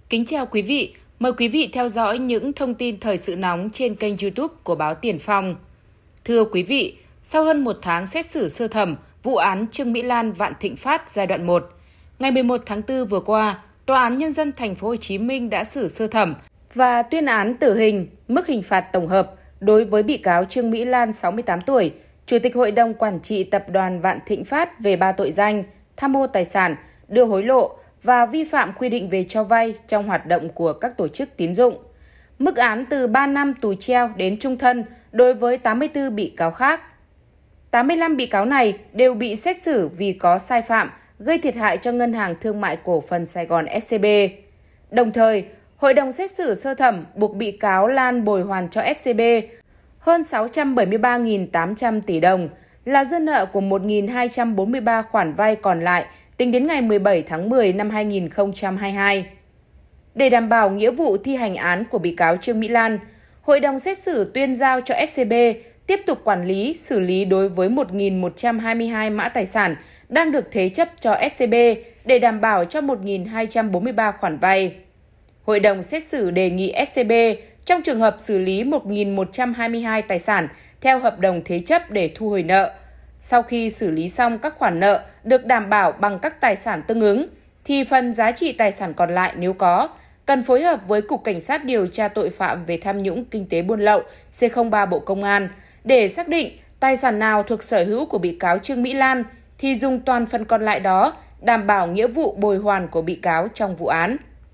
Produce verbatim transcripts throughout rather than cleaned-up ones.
Kính chào quý vị, mời quý vị theo dõi những thông tin thời sự nóng trên kênh YouTube của báo Tiền Phong. Thưa quý vị, sau hơn một tháng xét xử sơ thẩm vụ án Trương Mỹ Lan Vạn Thịnh Phát giai đoạn một, ngày mười một tháng tư vừa qua, Tòa án Nhân dân Thành phố Hồ Chí Minh đã xử sơ thẩm và tuyên án tử hình, mức hình phạt tổng hợp đối với bị cáo Trương Mỹ Lan sáu mươi tám tuổi, Chủ tịch Hội đồng Quản trị Tập đoàn Vạn Thịnh Phát về ba tội danh tham mô tài sản, đưa hối lộ và vi phạm quy định về cho vay trong hoạt động của các tổ chức tín dụng. Mức án từ ba năm tù treo đến trung thân đối với tám mươi tư bị cáo khác. tám mươi lăm bị cáo này đều bị xét xử vì có sai phạm gây thiệt hại cho Ngân hàng Thương mại Cổ phần Sài Gòn ét xê bê. Đồng thời, Hội đồng xét xử sơ thẩm buộc bị cáo Lan bồi hoàn cho ét xê bê hơn sáu trăm bảy mươi ba nghìn tám trăm tỷ đồng, là dư nợ của một nghìn hai trăm bốn mươi ba khoản vay còn lại tính đến ngày mười bảy tháng mười năm hai nghìn không trăm hai mươi hai. Để đảm bảo nghĩa vụ thi hành án của bị cáo Trương Mỹ Lan, Hội đồng xét xử tuyên giao cho ét xê bê tiếp tục quản lý, xử lý đối với một nghìn một trăm hai mươi hai mã tài sản đang được thế chấp cho ét xê bê để đảm bảo cho một nghìn hai trăm bốn mươi ba khoản vay. Hội đồng xét xử đề nghị ét xê bê trong trường hợp xử lý một nghìn một trăm hai mươi hai tài sản theo hợp đồng thế chấp để thu hồi nợ. Sau khi xử lý xong các khoản nợ được đảm bảo bằng các tài sản tương ứng, thì phần giá trị tài sản còn lại nếu có, cần phối hợp với Cục Cảnh sát điều tra tội phạm về tham nhũng kinh tế buôn lậu C không ba Bộ Công an để xác định tài sản nào thuộc sở hữu của bị cáo Trương Mỹ Lan thì dùng toàn phần còn lại đó đảm bảo nghĩa vụ bồi hoàn của bị cáo trong vụ án.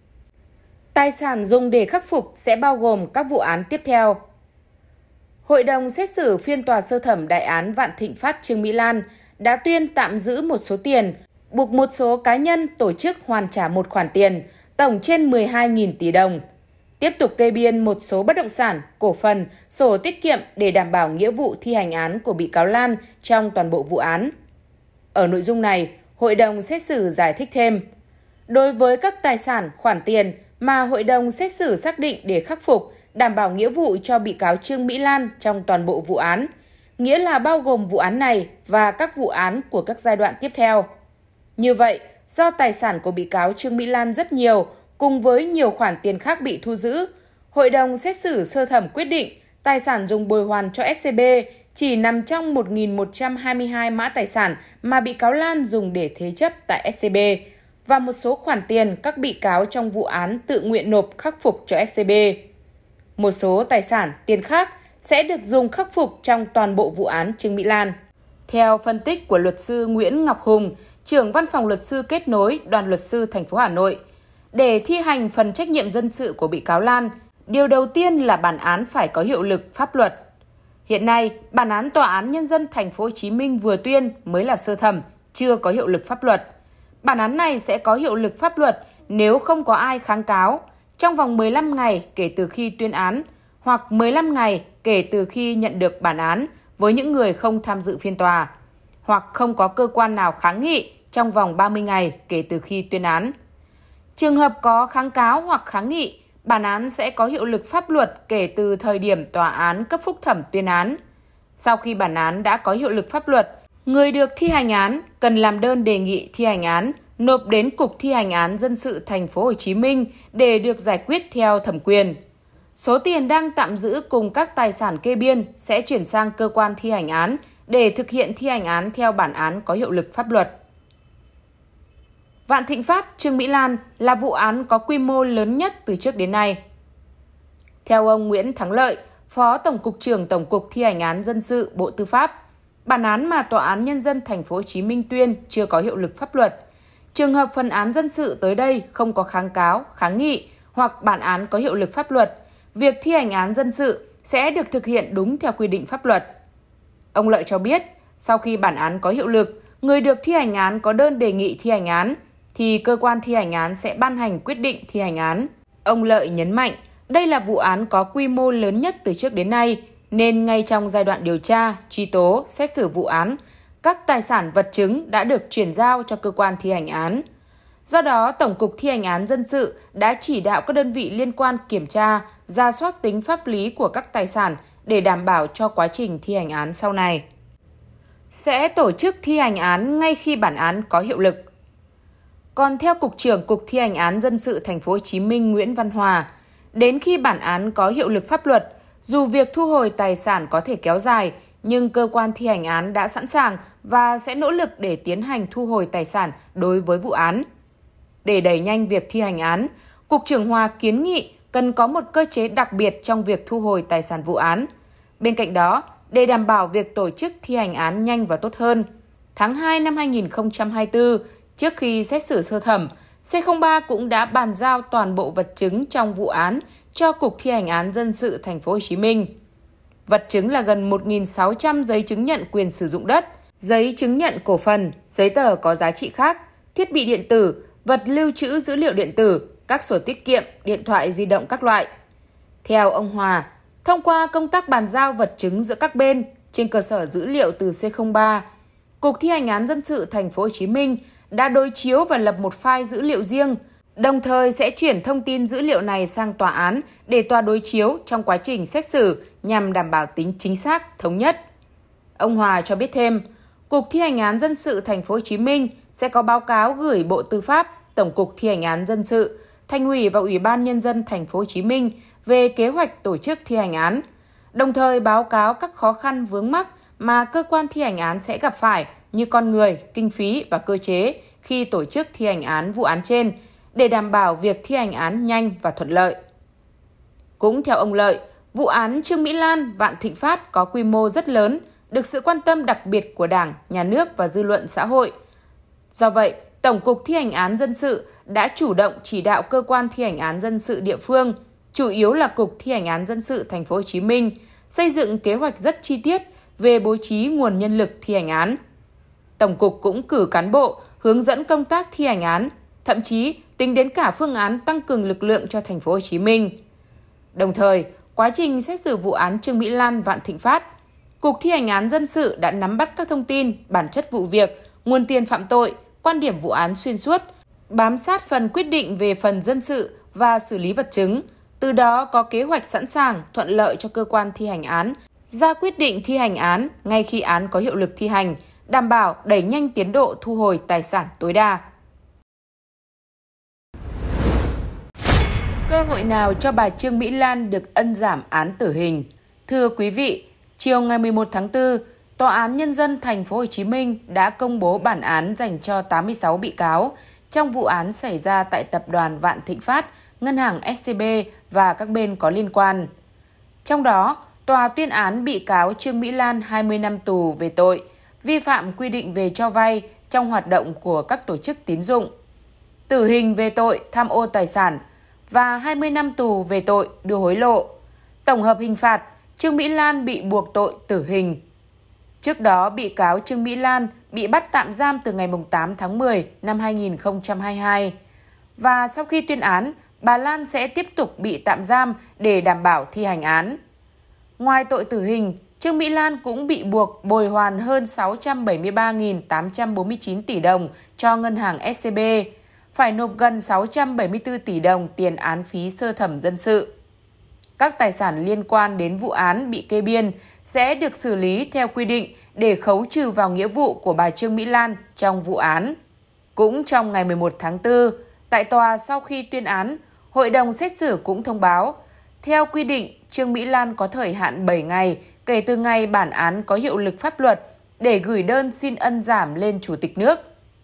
Tài sản dùng để khắc phục sẽ bao gồm các vụ án tiếp theo. Hội đồng xét xử phiên tòa sơ thẩm đại án Vạn Thịnh Phát Trương Mỹ Lan đã tuyên tạm giữ một số tiền, buộc một số cá nhân tổ chức hoàn trả một khoản tiền, tổng trên mười hai nghìn tỷ đồng. Tiếp tục kê biên một số bất động sản, cổ phần, sổ tiết kiệm để đảm bảo nghĩa vụ thi hành án của bị cáo Lan trong toàn bộ vụ án. Ở nội dung này, Hội đồng xét xử giải thích thêm, đối với các tài sản, khoản tiền mà Hội đồng xét xử xác định để khắc phục, đảm bảo nghĩa vụ cho bị cáo Trương Mỹ Lan trong toàn bộ vụ án, nghĩa là bao gồm vụ án này và các vụ án của các giai đoạn tiếp theo. Như vậy, do tài sản của bị cáo Trương Mỹ Lan rất nhiều, cùng với nhiều khoản tiền khác bị thu giữ, Hội đồng xét xử sơ thẩm quyết định tài sản dùng bồi hoàn cho ét xê bê chỉ nằm trong một nghìn một trăm hai mươi hai mã tài sản mà bị cáo Lan dùng để thế chấp tại ét xê bê và một số khoản tiền các bị cáo trong vụ án tự nguyện nộp khắc phục cho ét xê bê. Một số tài sản, tiền khác sẽ được dùng khắc phục trong toàn bộ vụ án Trương Mỹ Lan. Theo phân tích của luật sư Nguyễn Ngọc Hùng, trưởng văn phòng luật sư kết nối Đoàn luật sư thành phố Hà Nội, để thi hành phần trách nhiệm dân sự của bị cáo Lan, điều đầu tiên là bản án phải có hiệu lực pháp luật. Hiện nay, bản án Tòa án Nhân dân Thành phố Hồ Chí Minh vừa tuyên mới là sơ thẩm, chưa có hiệu lực pháp luật. Bản án này sẽ có hiệu lực pháp luật nếu không có ai kháng cáo trong vòng mười lăm ngày kể từ khi tuyên án hoặc mười lăm ngày kể từ khi nhận được bản án với những người không tham dự phiên tòa, hoặc không có cơ quan nào kháng nghị trong vòng ba mươi ngày kể từ khi tuyên án. Trường hợp có kháng cáo hoặc kháng nghị, bản án sẽ có hiệu lực pháp luật kể từ thời điểm tòa án cấp phúc thẩm tuyên án. Sau khi bản án đã có hiệu lực pháp luật, người được thi hành án cần làm đơn đề nghị thi hành án, nộp đến Cục Thi hành án dân sự Thành phố Hồ Chí Minh để được giải quyết theo thẩm quyền. Số tiền đang tạm giữ cùng các tài sản kê biên sẽ chuyển sang cơ quan thi hành án để thực hiện thi hành án theo bản án có hiệu lực pháp luật. Vạn Thịnh Phát Trương Mỹ Lan là vụ án có quy mô lớn nhất từ trước đến nay. Theo ông Nguyễn Thắng Lợi, Phó Tổng cục trưởng Tổng cục Thi hành án dân sự Bộ Tư pháp, bản án mà Tòa án Nhân dân Thành phố Hồ Chí Minh tuyên chưa có hiệu lực pháp luật. Trường hợp phần án dân sự tới đây không có kháng cáo, kháng nghị hoặc bản án có hiệu lực pháp luật, việc thi hành án dân sự sẽ được thực hiện đúng theo quy định pháp luật. Ông Lợi cho biết, sau khi bản án có hiệu lực, người được thi hành án có đơn đề nghị thi hành án, thì cơ quan thi hành án sẽ ban hành quyết định thi hành án. Ông Lợi nhấn mạnh, đây là vụ án có quy mô lớn nhất từ trước đến nay, nên ngay trong giai đoạn điều tra, truy tố, xét xử vụ án, các tài sản vật chứng đã được chuyển giao cho cơ quan thi hành án. Do đó, Tổng cục Thi hành án dân sự đã chỉ đạo các đơn vị liên quan kiểm tra, rà soát tính pháp lý của các tài sản để đảm bảo cho quá trình thi hành án sau này. Sẽ tổ chức thi hành án ngay khi bản án có hiệu lực. Còn theo Cục trưởng Cục Thi hành án dân sự Thành phố Hồ Chí Minh Nguyễn Văn Hòa, đến khi bản án có hiệu lực pháp luật, dù việc thu hồi tài sản có thể kéo dài, nhưng cơ quan thi hành án đã sẵn sàng và sẽ nỗ lực để tiến hành thu hồi tài sản đối với vụ án. Để đẩy nhanh việc thi hành án, Cục trưởng Hòa kiến nghị cần có một cơ chế đặc biệt trong việc thu hồi tài sản vụ án. Bên cạnh đó, để đảm bảo việc tổ chức thi hành án nhanh và tốt hơn, tháng hai năm hai nghìn không trăm hai mươi tư, trước khi xét xử sơ thẩm, C không ba cũng đã bàn giao toàn bộ vật chứng trong vụ án cho Cục Thi hành án dân sự Thành phố Hồ Chí Minh. Vật chứng là gần một nghìn sáu trăm giấy chứng nhận quyền sử dụng đất, giấy chứng nhận cổ phần, giấy tờ có giá trị khác, thiết bị điện tử, vật lưu trữ dữ liệu điện tử, các sổ tiết kiệm, điện thoại di động các loại. Theo ông Hòa, thông qua công tác bàn giao vật chứng giữa các bên trên cơ sở dữ liệu từ C không ba, Cục Thi hành án dân sự Thành phố Hồ Chí Minh đã đối chiếu và lập một file dữ liệu riêng, đồng thời sẽ chuyển thông tin dữ liệu này sang tòa án để tòa đối chiếu trong quá trình xét xử nhằm đảm bảo tính chính xác, thống nhất. Ông Hòa cho biết thêm, Cục Thi hành án dân sự Thành phố Hồ Chí Minh sẽ có báo cáo gửi Bộ Tư pháp, Tổng cục Thi hành án dân sự, Thành ủy và Ủy ban Nhân dân Thành phố Hồ Chí Minh về kế hoạch tổ chức thi hành án, đồng thời báo cáo các khó khăn vướng mắc mà cơ quan thi hành án sẽ gặp phải như con người, kinh phí và cơ chế khi tổ chức thi hành án vụ án trên để đảm bảo việc thi hành án nhanh và thuận lợi. Cũng theo ông Lợi, vụ án Trương Mỹ Lan, Vạn Thịnh Phát có quy mô rất lớn, được sự quan tâm đặc biệt của Đảng, Nhà nước và dư luận xã hội. Do vậy, Tổng cục Thi hành án dân sự đã chủ động chỉ đạo cơ quan thi hành án dân sự địa phương, chủ yếu là Cục Thi hành án dân sự Thành phố Hồ Chí Minh, xây dựng kế hoạch rất chi tiết về bố trí nguồn nhân lực thi hành án. Tổng cục cũng cử cán bộ hướng dẫn công tác thi hành án, thậm chí tính đến cả phương án tăng cường lực lượng cho Thành phố Hồ Chí Minh. Đồng thời, quá trình xét xử vụ án Trương Mỹ Lan, Vạn Thịnh Phát, Cục Thi hành án dân sự đã nắm bắt các thông tin, bản chất vụ việc, nguồn tiền phạm tội, quan điểm vụ án xuyên suốt, bám sát phần quyết định về phần dân sự và xử lý vật chứng, từ đó có kế hoạch sẵn sàng, thuận lợi cho cơ quan thi hành án ra quyết định thi hành án ngay khi án có hiệu lực thi hành, đảm bảo đẩy nhanh tiến độ thu hồi tài sản tối đa. Cơ hội nào cho bà Trương Mỹ Lan được ân giảm án tử hình? Thưa quý vị, chiều ngày mười một tháng tư, Tòa án Nhân dân Thành phố Hồ Chí Minh đã công bố bản án dành cho tám mươi sáu bị cáo trong vụ án xảy ra tại tập đoàn Vạn Thịnh Phát, Ngân hàng ét xê bê và các bên có liên quan. Trong đó, tòa tuyên án bị cáo Trương Mỹ Lan hai mươi năm tù về tội vi phạm quy định về cho vay trong hoạt động của các tổ chức tín dụng, tử hình về tội tham ô tài sản và hai mươi năm tù về tội đưa hối lộ. Tổng hợp hình phạt, Trương Mỹ Lan bị buộc tội tử hình. Trước đó, bị cáo Trương Mỹ Lan bị bắt tạm giam từ ngày tám tháng mười năm hai nghìn không trăm hai mươi hai. Và sau khi tuyên án, bà Lan sẽ tiếp tục bị tạm giam để đảm bảo thi hành án. Ngoài tội tử hình, Trương Mỹ Lan cũng bị buộc bồi hoàn hơn sáu trăm bảy mươi ba nghìn tám trăm bốn mươi chín tỷ đồng cho ngân hàng ét xê bê, phải nộp gần sáu trăm bảy mươi tư tỷ đồng tiền án phí sơ thẩm dân sự. Các tài sản liên quan đến vụ án bị kê biên sẽ được xử lý theo quy định để khấu trừ vào nghĩa vụ của bà Trương Mỹ Lan trong vụ án. Cũng trong ngày mười một tháng tư, tại tòa sau khi tuyên án, Hội đồng xét xử cũng thông báo, theo quy định, Trương Mỹ Lan có thời hạn bảy ngày kể từ ngày bản án có hiệu lực pháp luật để gửi đơn xin ân giảm lên Chủ tịch nước.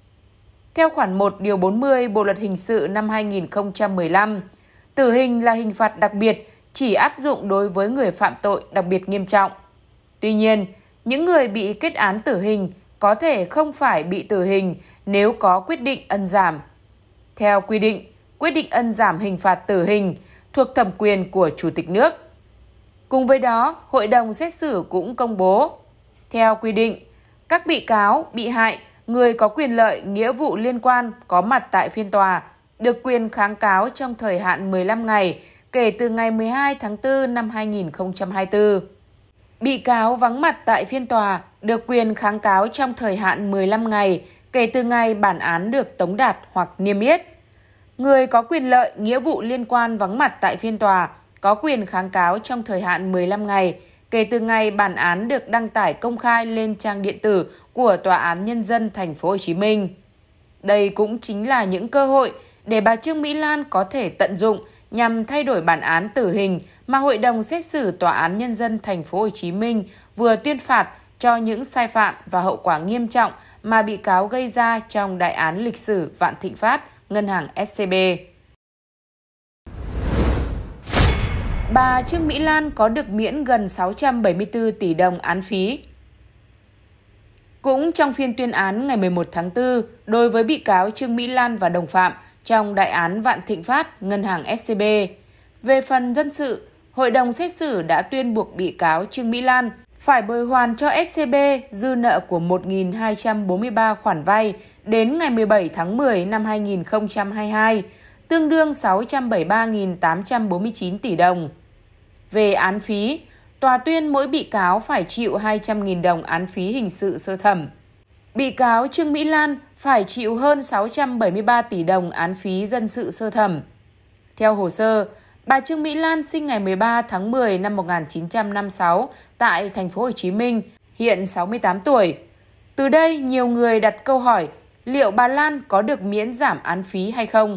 Theo khoản một điều bốn mươi Bộ Luật Hình sự năm hai nghìn không trăm mười lăm, tử hình là hình phạt đặc biệt chỉ áp dụng đối với người phạm tội đặc biệt nghiêm trọng. Tuy nhiên, những người bị kết án tử hình có thể không phải bị tử hình nếu có quyết định ân giảm. Theo quy định, quyết định ân giảm hình phạt tử hình thuộc thẩm quyền của Chủ tịch nước. Cùng với đó, Hội đồng xét xử cũng công bố, theo quy định, các bị cáo, bị hại, người có quyền lợi, nghĩa vụ liên quan có mặt tại phiên tòa được quyền kháng cáo trong thời hạn mười lăm ngày kể từ ngày mười hai tháng tư năm hai nghìn không trăm hai mươi tư. Bị cáo vắng mặt tại phiên tòa được quyền kháng cáo trong thời hạn mười lăm ngày kể từ ngày bản án được tống đạt hoặc niêm yết. Người có quyền lợi, nghĩa vụ liên quan vắng mặt tại phiên tòa có quyền kháng cáo trong thời hạn mười lăm ngày kể từ ngày bản án được đăng tải công khai lên trang điện tử của Tòa án Nhân dân Thành phố Hồ Chí Minh. Đây cũng chính là những cơ hội để bà Trương Mỹ Lan có thể tận dụng nhằm thay đổi bản án tử hình mà Hội đồng xét xử Tòa án Nhân dân Thành phố Hồ Chí Minh vừa tuyên phạt cho những sai phạm và hậu quả nghiêm trọng mà bị cáo gây ra trong đại án lịch sử Vạn Thịnh Phát, Ngân hàng ét xê bê. Bà Trương Mỹ Lan có được miễn gần sáu trăm bảy mươi tư tỷ đồng án phí. Cũng trong phiên tuyên án ngày mười một tháng tư, đối với bị cáo Trương Mỹ Lan và đồng phạm trong đại án Vạn Thịnh Phát, Ngân hàng ét xê bê, về phần dân sự, Hội đồng xét xử đã tuyên buộc bị cáo Trương Mỹ Lan phải bồi hoàn cho ét xê bê dư nợ của một nghìn hai trăm bốn mươi ba khoản vay đến ngày mười bảy tháng mười năm hai nghìn không trăm hai mươi hai, tương đương sáu trăm bảy mươi ba nghìn tám trăm bốn mươi chín tỷ đồng. Về án phí, tòa tuyên mỗi bị cáo phải chịu hai trăm nghìn đồng án phí hình sự sơ thẩm. Bị cáo Trương Mỹ Lan phải chịu hơn sáu trăm bảy mươi ba tỷ đồng án phí dân sự sơ thẩm. Theo hồ sơ, bà Trương Mỹ Lan sinh ngày mười ba tháng mười năm một nghìn chín trăm năm mươi sáu tại Thành phố Hồ Chí Minh, hiện sáu mươi tám tuổi. Từ đây, nhiều người đặt câu hỏi liệu bà Lan có được miễn giảm án phí hay không?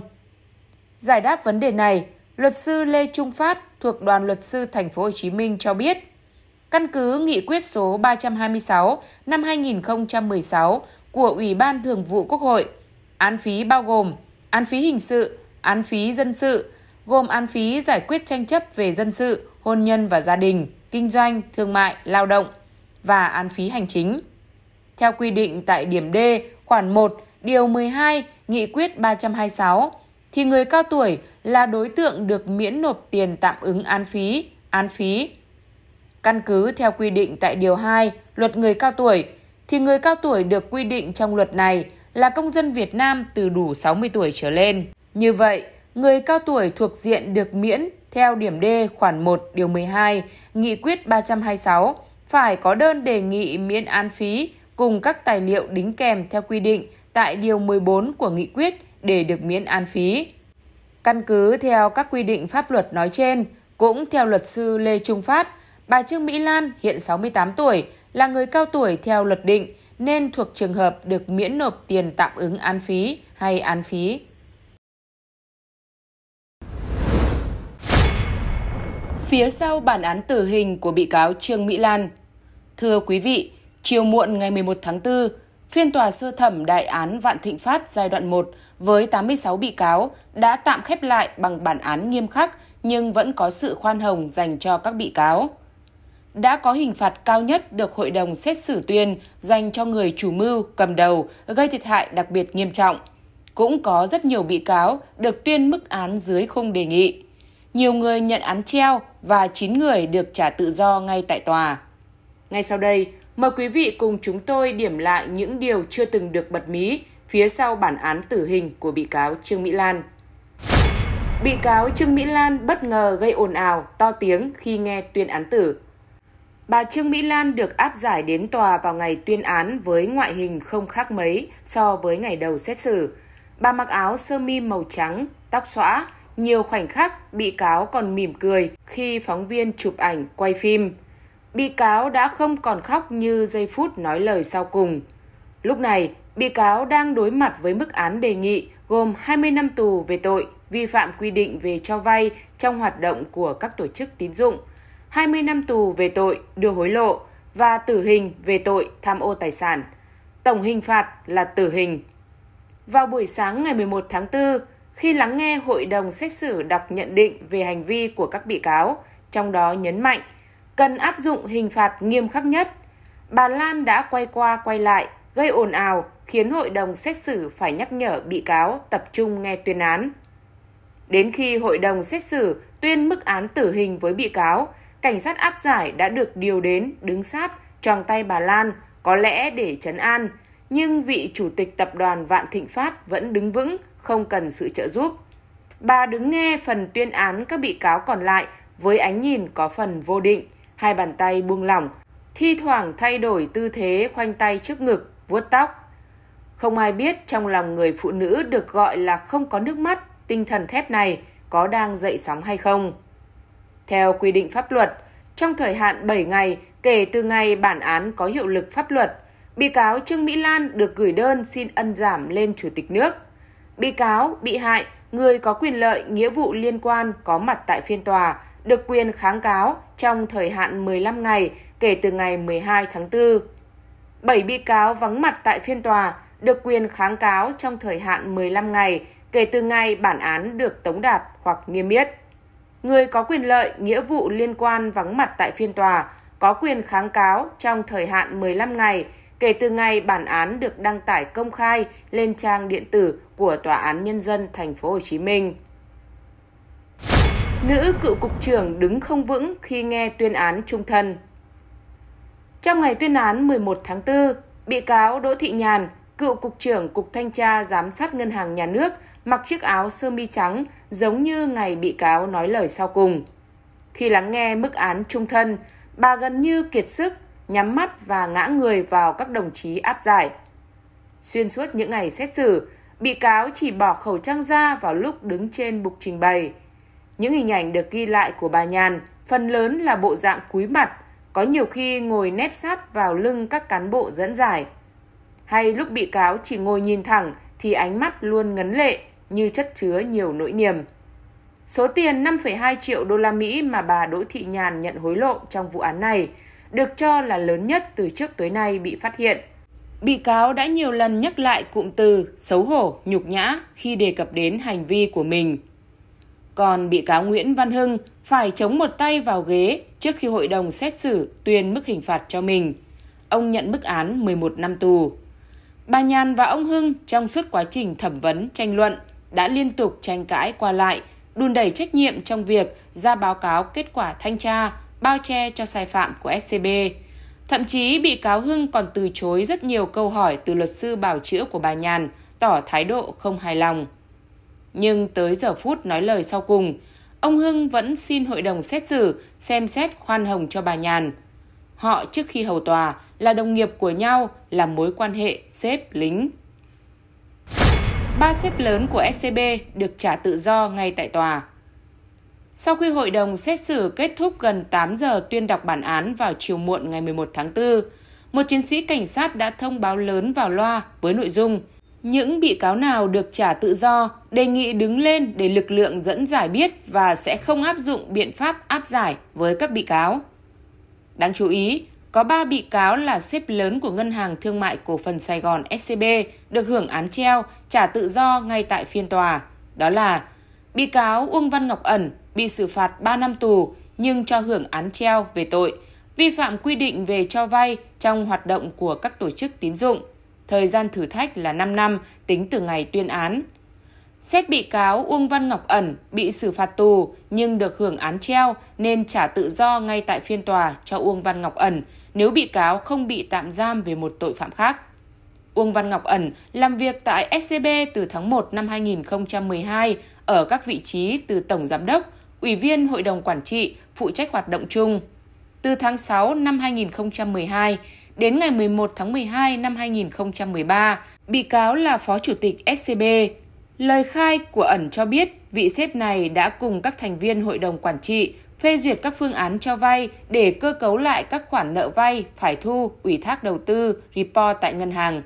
Giải đáp vấn đề này, luật sư Lê Trung Phát thuộc Đoàn luật sư Thành phố Hồ Chí Minh cho biết, căn cứ nghị quyết số ba trăm hai mươi sáu năm hai nghìn không trăm mười sáu của Ủy ban Thường vụ Quốc hội, án phí bao gồm án phí hình sự, án phí dân sự, gồm án phí giải quyết tranh chấp về dân sự, hôn nhân và gia đình, kinh doanh, thương mại, lao động và án phí hành chính. Theo quy định tại điểm D, khoản một, điều mười hai, nghị quyết ba trăm hai mươi sáu, thì người cao tuổi là đối tượng được miễn nộp tiền tạm ứng án phí, án phí. Căn cứ theo quy định tại điều hai, luật người cao tuổi, thì người cao tuổi được quy định trong luật này là công dân Việt Nam từ đủ sáu mươi tuổi trở lên. Như vậy, người cao tuổi thuộc diện được miễn theo điểm D khoản một điều mười hai, nghị quyết ba trăm hai mươi sáu phải có đơn đề nghị miễn án phí cùng các tài liệu đính kèm theo quy định tại điều mười bốn của nghị quyết để được miễn án phí. Căn cứ theo các quy định pháp luật nói trên, cũng theo luật sư Lê Trung Phát, bà Trương Mỹ Lan hiện sáu mươi tám tuổi, là người cao tuổi theo luật định nên thuộc trường hợp được miễn nộp tiền tạm ứng án phí hay án phí. Phía sau bản án tử hình của bị cáo Trương Mỹ Lan. Thưa quý vị, chiều muộn ngày mười một tháng tư, phiên tòa sơ thẩm đại án Vạn Thịnh Phát giai đoạn một với tám mươi sáu bị cáo đã tạm khép lại bằng bản án nghiêm khắc nhưng vẫn có sự khoan hồng dành cho các bị cáo. Đã có hình phạt cao nhất được Hội đồng xét xử tuyên dành cho người chủ mưu, cầm đầu, gây thiệt hại đặc biệt nghiêm trọng. Cũng có rất nhiều bị cáo được tuyên mức án dưới khung đề nghị. Nhiều người nhận án treo và chín người được trả tự do ngay tại tòa. Ngay sau đây, mời quý vị cùng chúng tôi điểm lại những điều chưa từng được bật mí phía sau bản án tử hình của bị cáo Trương Mỹ Lan. Bị cáo Trương Mỹ Lan bất ngờ gây ồn ào, to tiếng khi nghe tuyên án tử. Bà Trương Mỹ Lan được áp giải đến tòa vào ngày tuyên án với ngoại hình không khác mấy so với ngày đầu xét xử. Bà mặc áo sơ mi màu trắng, tóc xõa, nhiều khoảnh khắc bị cáo còn mỉm cười khi phóng viên chụp ảnh, quay phim. Bị cáo đã không còn khóc như giây phút nói lời sau cùng. Lúc này, bị cáo đang đối mặt với mức án đề nghị gồm hai mươi năm tù về tội vi phạm quy định về cho vay trong hoạt động của các tổ chức tín dụng, hai mươi năm tù về tội đưa hối lộ và tử hình về tội tham ô tài sản. Tổng hình phạt là tử hình. Vào buổi sáng ngày mười một tháng tư, khi lắng nghe Hội đồng xét xử đọc nhận định về hành vi của các bị cáo, trong đó nhấn mạnh cần áp dụng hình phạt nghiêm khắc nhất, bà Lan đã quay qua quay lại, gây ồn ào, khiến Hội đồng xét xử phải nhắc nhở bị cáo tập trung nghe tuyên án. Đến khi Hội đồng xét xử tuyên mức án tử hình với bị cáo, cảnh sát áp giải đã được điều đến đứng sát, choàng tay bà Lan, có lẽ để trấn an, nhưng vị chủ tịch tập đoàn Vạn Thịnh Phát vẫn đứng vững, không cần sự trợ giúp. Bà đứng nghe phần tuyên án các bị cáo còn lại với ánh nhìn có phần vô định, hai bàn tay buông lỏng, thi thoảng thay đổi tư thế khoanh tay trước ngực, vuốt tóc. Không ai biết trong lòng người phụ nữ được gọi là không có nước mắt, tinh thần thép này có đang dậy sóng hay không. Theo quy định pháp luật, trong thời hạn bảy ngày kể từ ngày bản án có hiệu lực pháp luật, bị cáo Trương Mỹ Lan được gửi đơn xin ân giảm lên Chủ tịch nước. Bị cáo, bị hại, người có quyền lợi, nghĩa vụ liên quan có mặt tại phiên tòa được quyền kháng cáo trong thời hạn mười lăm ngày kể từ ngày mười hai tháng tư. bảy bị cáo vắng mặt tại phiên tòa được quyền kháng cáo trong thời hạn mười lăm ngày kể từ ngày bản án được tống đạt hoặc niêm yết. Người có quyền lợi, nghĩa vụ liên quan vắng mặt tại phiên tòa có quyền kháng cáo trong thời hạn mười lăm ngày kể từ ngày bản án được đăng tải công khai lên trang điện tử của Tòa án Nhân dân Thành phố Hồ Chí Minh. Nữ cựu cục trưởng đứng không vững khi nghe tuyên án chung thân. Trong ngày tuyên án mười một tháng tư, bị cáo Đỗ Thị Nhàn, cựu cục trưởng Cục Thanh tra Giám sát Ngân hàng Nhà nước, mặc chiếc áo sơ mi trắng giống như ngày bị cáo nói lời sau cùng. Khi lắng nghe mức án chung thân, bà gần như kiệt sức, nhắm mắt và ngã người vào các đồng chí áp giải. Xuyên suốt những ngày xét xử, bị cáo chỉ bỏ khẩu trang ra vào lúc đứng trên bục trình bày. Những hình ảnh được ghi lại của bà Nhàn phần lớn là bộ dạng cúi mặt, có nhiều khi ngồi nép sát vào lưng các cán bộ dẫn giải. Hay lúc bị cáo chỉ ngồi nhìn thẳng thì ánh mắt luôn ngấn lệ như chất chứa nhiều nỗi niềm. Số tiền năm phẩy hai triệu đô la Mỹ mà bà Đỗ Thị Nhàn nhận hối lộ trong vụ án này được cho là lớn nhất từ trước tới nay bị phát hiện. Bị cáo đã nhiều lần nhắc lại cụm từ xấu hổ, nhục nhã khi đề cập đến hành vi của mình. Còn bị cáo Nguyễn Văn Hưng phải chống một tay vào ghế trước khi hội đồng xét xử tuyên mức hình phạt cho mình. Ông nhận mức án mười một năm tù. Bà Nhàn và ông Hưng trong suốt quá trình thẩm vấn, tranh luận đã liên tục tranh cãi qua lại, đùn đẩy trách nhiệm trong việc ra báo cáo kết quả thanh tra, bao che cho sai phạm của ét xê bê. Thậm chí bị cáo Hưng còn từ chối rất nhiều câu hỏi từ luật sư bào chữa của bà Nhàn, tỏ thái độ không hài lòng. Nhưng tới giờ phút nói lời sau cùng, ông Hưng vẫn xin hội đồng xét xử xem xét khoan hồng cho bà Nhàn. Họ trước khi hầu tòa là đồng nghiệp của nhau, là mối quan hệ sếp lính. Ba sếp lớn của ét xê bê được trả tự do ngay tại tòa. Sau khi hội đồng xét xử kết thúc gần tám giờ tuyên đọc bản án vào chiều muộn ngày mười một tháng tư, một chiến sĩ cảnh sát đã thông báo lớn vào loa với nội dung những bị cáo nào được trả tự do đề nghị đứng lên để lực lượng dẫn giải biết và sẽ không áp dụng biện pháp áp giải với các bị cáo. Đáng chú ý, có ba bị cáo là sếp lớn của Ngân hàng Thương mại Cổ phần Sài Gòn ét xê bê được hưởng án treo trả tự do ngay tại phiên tòa. Đó là bị cáo Uông Văn Ngọc Ẩn bị xử phạt ba năm tù nhưng cho hưởng án treo về tội vi phạm quy định về cho vay trong hoạt động của các tổ chức tín dụng. Thời gian thử thách là năm năm tính từ ngày tuyên án. Xét bị cáo Uông Văn Ngọc Ẩn bị xử phạt tù nhưng được hưởng án treo nên trả tự do ngay tại phiên tòa cho Uông Văn Ngọc Ẩn nếu bị cáo không bị tạm giam về một tội phạm khác. Uông Văn Ngọc Ẩn làm việc tại ét xê bê từ tháng một năm hai nghìn không trăm mười hai ở các vị trí từ Tổng Giám đốc, Ủy viên Hội đồng Quản trị, phụ trách hoạt động chung. Từ tháng sáu năm hai nghìn không trăm mười hai đến ngày mười một tháng mười hai năm hai nghìn không trăm mười ba, bị cáo là Phó Chủ tịch ét xê bê. Lời khai của Ẩn cho biết vị sếp này đã cùng các thành viên Hội đồng Quản trị phê duyệt các phương án cho vay để cơ cấu lại các khoản nợ vay phải thu, ủy thác đầu tư, report tại ngân hàng.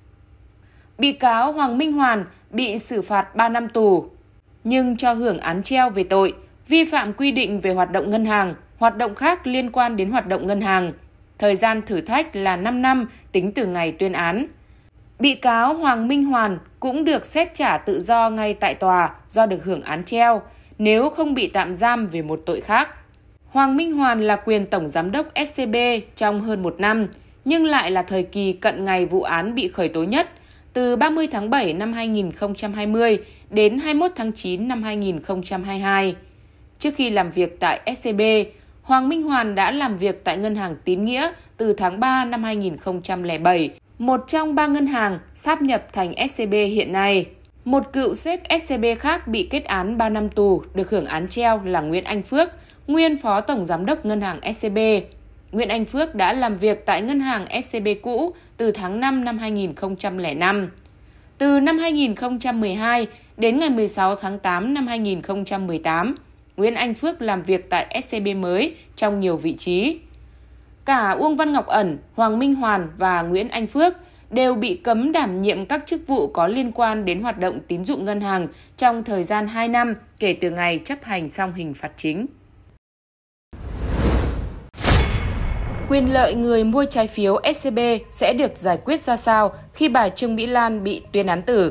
Bị cáo Hoàng Minh Hoàn bị xử phạt ba năm tù, nhưng cho hưởng án treo về tội vi phạm quy định về hoạt động ngân hàng, hoạt động khác liên quan đến hoạt động ngân hàng. Thời gian thử thách là năm năm tính từ ngày tuyên án. Bị cáo Hoàng Minh Hoàn cũng được xét trả tự do ngay tại tòa do được hưởng án treo, nếu không bị tạm giam về một tội khác. Hoàng Minh Hoàn là quyền Tổng Giám đốc ét xê bê trong hơn một năm, nhưng lại là thời kỳ cận ngày vụ án bị khởi tố nhất, từ ba mươi tháng bảy năm hai nghìn không trăm hai mươi đến hai mươi mốt tháng chín năm hai nghìn không trăm hai mươi hai. Trước khi làm việc tại ét xê bê, Hoàng Minh Hoàn đã làm việc tại Ngân hàng Tín Nghĩa từ tháng ba năm hai nghìn không trăm lẻ bảy, một trong ba ngân hàng sáp nhập thành ét xê bê hiện nay. Một cựu sếp ét xê bê khác bị kết án ba năm tù được hưởng án treo là Nguyễn Anh Phước, nguyên Phó Tổng Giám đốc Ngân hàng ét xê bê. Nguyễn Anh Phước đã làm việc tại Ngân hàng ét xê bê cũ từ tháng năm năm hai nghìn không trăm lẻ năm. Từ năm hai nghìn không trăm mười hai đến ngày mười sáu tháng tám năm hai nghìn không trăm mười tám, Nguyễn Anh Phước làm việc tại ét xê bê mới trong nhiều vị trí. cả Uông Văn Ngọc Ẩn, Hoàng Minh Hoàn và Nguyễn Anh Phước đều bị cấm đảm nhiệm các chức vụ có liên quan đến hoạt động tín dụng ngân hàng trong thời gian hai năm kể từ ngày chấp hành xong hình phạt chính. Quyền lợi người mua trái phiếu ét xê bê sẽ được giải quyết ra sao khi bà Trương Mỹ Lan bị tuyên án tử?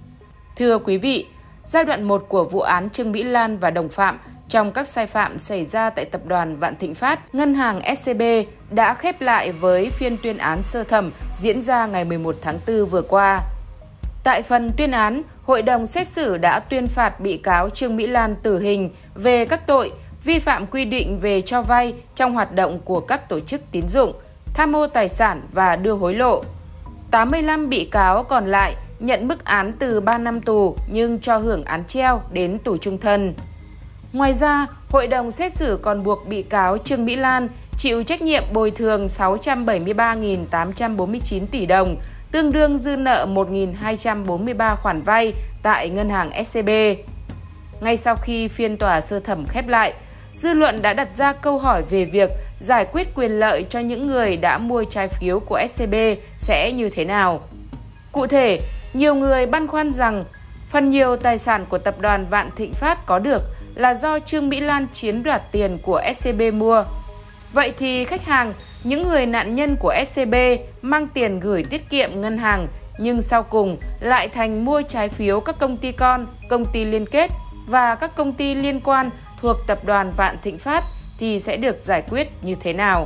Thưa quý vị, giai đoạn một của vụ án Trương Mỹ Lan và đồng phạm trong các sai phạm xảy ra tại tập đoàn Vạn Thịnh Phát, ngân hàng ét xê bê đã khép lại với phiên tuyên án sơ thẩm diễn ra ngày mười một tháng tư vừa qua. Tại phần tuyên án, Hội đồng xét xử đã tuyên phạt bị cáo Trương Mỹ Lan tử hình về các tội vi phạm quy định về cho vay trong hoạt động của các tổ chức tín dụng, tham mô tài sản và đưa hối lộ. tám mươi lăm bị cáo còn lại nhận mức án từ ba năm tù nhưng cho hưởng án treo đến tù chung thân. Ngoài ra, Hội đồng xét xử còn buộc bị cáo Trương Mỹ Lan chịu trách nhiệm bồi thường sáu trăm bảy mươi ba nghìn tám trăm bốn mươi chín tỷ đồng, tương đương dư nợ một nghìn hai trăm bốn mươi ba khoản vay tại ngân hàng ét xê bê. Ngay sau khi phiên tòa sơ thẩm khép lại, dư luận đã đặt ra câu hỏi về việc giải quyết quyền lợi cho những người đã mua trái phiếu của ét xê bê sẽ như thế nào. Cụ thể, nhiều người băn khoăn rằng phần nhiều tài sản của tập đoàn Vạn Thịnh Phát có được là do Trương Mỹ Lan chiếm đoạt tiền của ét xê bê mua. Vậy thì khách hàng, những người nạn nhân của ét xê bê mang tiền gửi tiết kiệm ngân hàng nhưng sau cùng lại thành mua trái phiếu các công ty con, công ty liên kết và các công ty liên quan thuộc tập đoàn Vạn Thịnh Phát thì sẽ được giải quyết như thế nào?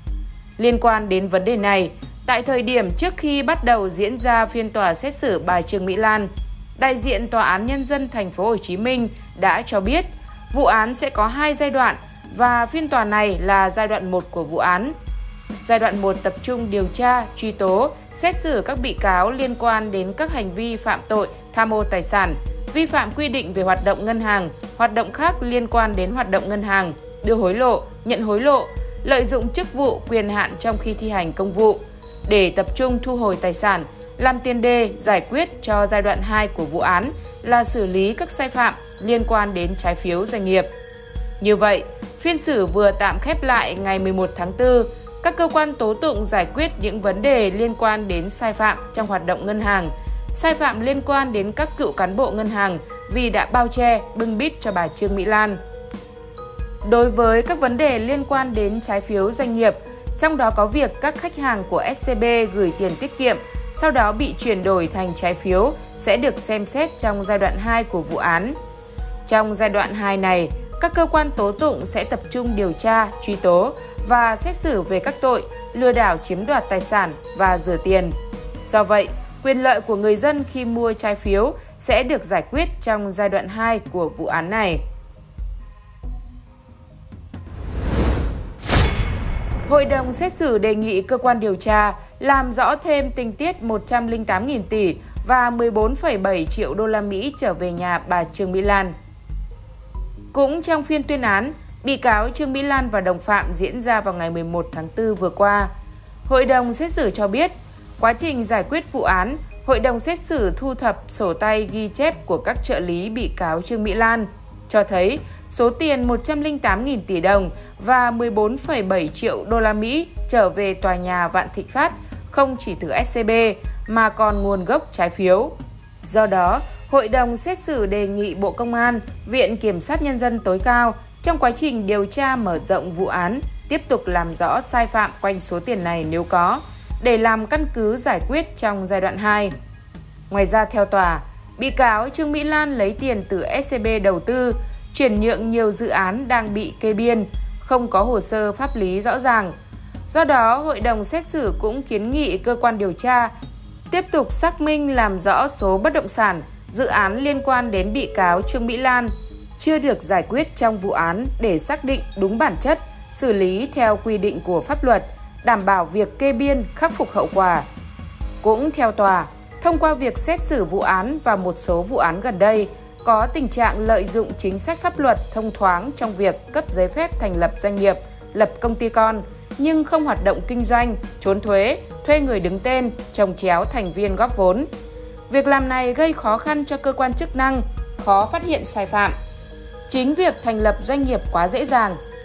Liên quan đến vấn đề này, tại thời điểm trước khi bắt đầu diễn ra phiên tòa xét xử bà Trương Mỹ Lan, đại diện Tòa án Nhân dân Thành phố Hồ Chí Minh đã cho biết vụ án sẽ có hai giai đoạn và phiên tòa này là giai đoạn một của vụ án. Giai đoạn một tập trung điều tra, truy tố, xét xử các bị cáo liên quan đến các hành vi phạm tội tham ô tài sản, vi phạm quy định về hoạt động ngân hàng, hoạt động khác liên quan đến hoạt động ngân hàng, đưa hối lộ, nhận hối lộ, lợi dụng chức vụ quyền hạn trong khi thi hành công vụ, để tập trung thu hồi tài sản, làm tiền đề giải quyết cho giai đoạn hai của vụ án là xử lý các sai phạm liên quan đến trái phiếu doanh nghiệp. Như vậy, phiên xử vừa tạm khép lại ngày mười một tháng tư, các cơ quan tố tụng giải quyết những vấn đề liên quan đến sai phạm trong hoạt động ngân hàng, sai phạm liên quan đến các cựu cán bộ ngân hàng vì đã bao che, bưng bít cho bà Trương Mỹ Lan. Đối với các vấn đề liên quan đến trái phiếu doanh nghiệp, trong đó có việc các khách hàng của ét xê bê gửi tiền tiết kiệm, sau đó bị chuyển đổi thành trái phiếu sẽ được xem xét trong giai đoạn hai của vụ án. Trong giai đoạn hai này, các cơ quan tố tụng sẽ tập trung điều tra, truy tố và xét xử về các tội lừa đảo chiếm đoạt tài sản và rửa tiền. Do vậy, quyền lợi của người dân khi mua trái phiếu sẽ được giải quyết trong giai đoạn hai của vụ án này. Hội đồng xét xử đề nghị cơ quan điều tra làm rõ thêm tình tiết một trăm lẻ tám nghìn tỷ và mười bốn phẩy bảy triệu đô la Mỹ trở về nhà bà Trương Mỹ Lan. Cũng trong phiên tuyên án, bị cáo Trương Mỹ Lan và đồng phạm diễn ra vào ngày mười một tháng tư vừa qua. Hội đồng xét xử cho biết, quá trình giải quyết vụ án, hội đồng xét xử thu thập sổ tay ghi chép của các trợ lý bị cáo Trương Mỹ Lan, cho thấy số tiền một trăm lẻ tám nghìn tỷ đồng và mười bốn phẩy bảy triệu đô la Mỹ trở về tòa nhà Vạn Thịnh Phát không chỉ từ ét xê bê mà còn nguồn gốc trái phiếu. Do đó, Hội đồng xét xử đề nghị Bộ Công an, Viện Kiểm sát Nhân dân tối cao trong quá trình điều tra mở rộng vụ án tiếp tục làm rõ sai phạm quanh số tiền này nếu có, để làm căn cứ giải quyết trong giai đoạn hai. Ngoài ra theo tòa, bị cáo Trương Mỹ Lan lấy tiền từ ét xê bê đầu tư, chuyển nhượng nhiều dự án đang bị kê biên, không có hồ sơ pháp lý rõ ràng. Do đó, Hội đồng xét xử cũng kiến nghị cơ quan điều tra tiếp tục xác minh làm rõ số bất động sản, dự án liên quan đến bị cáo Trương Mỹ Lan chưa được giải quyết trong vụ án để xác định đúng bản chất, xử lý theo quy định của pháp luật, đảm bảo việc kê biên khắc phục hậu quả. Cũng theo tòa, thông qua việc xét xử vụ án và một số vụ án gần đây, có tình trạng lợi dụng chính sách pháp luật thông thoáng trong việc cấp giấy phép thành lập doanh nghiệp, lập công ty con, nhưng không hoạt động kinh doanh, trốn thuế, thuê người đứng tên, chồng chéo thành viên góp vốn. Việc làm này gây khó khăn cho cơ quan chức năng, khó phát hiện sai phạm. Chính việc thành lập doanh nghiệp quá dễ dàng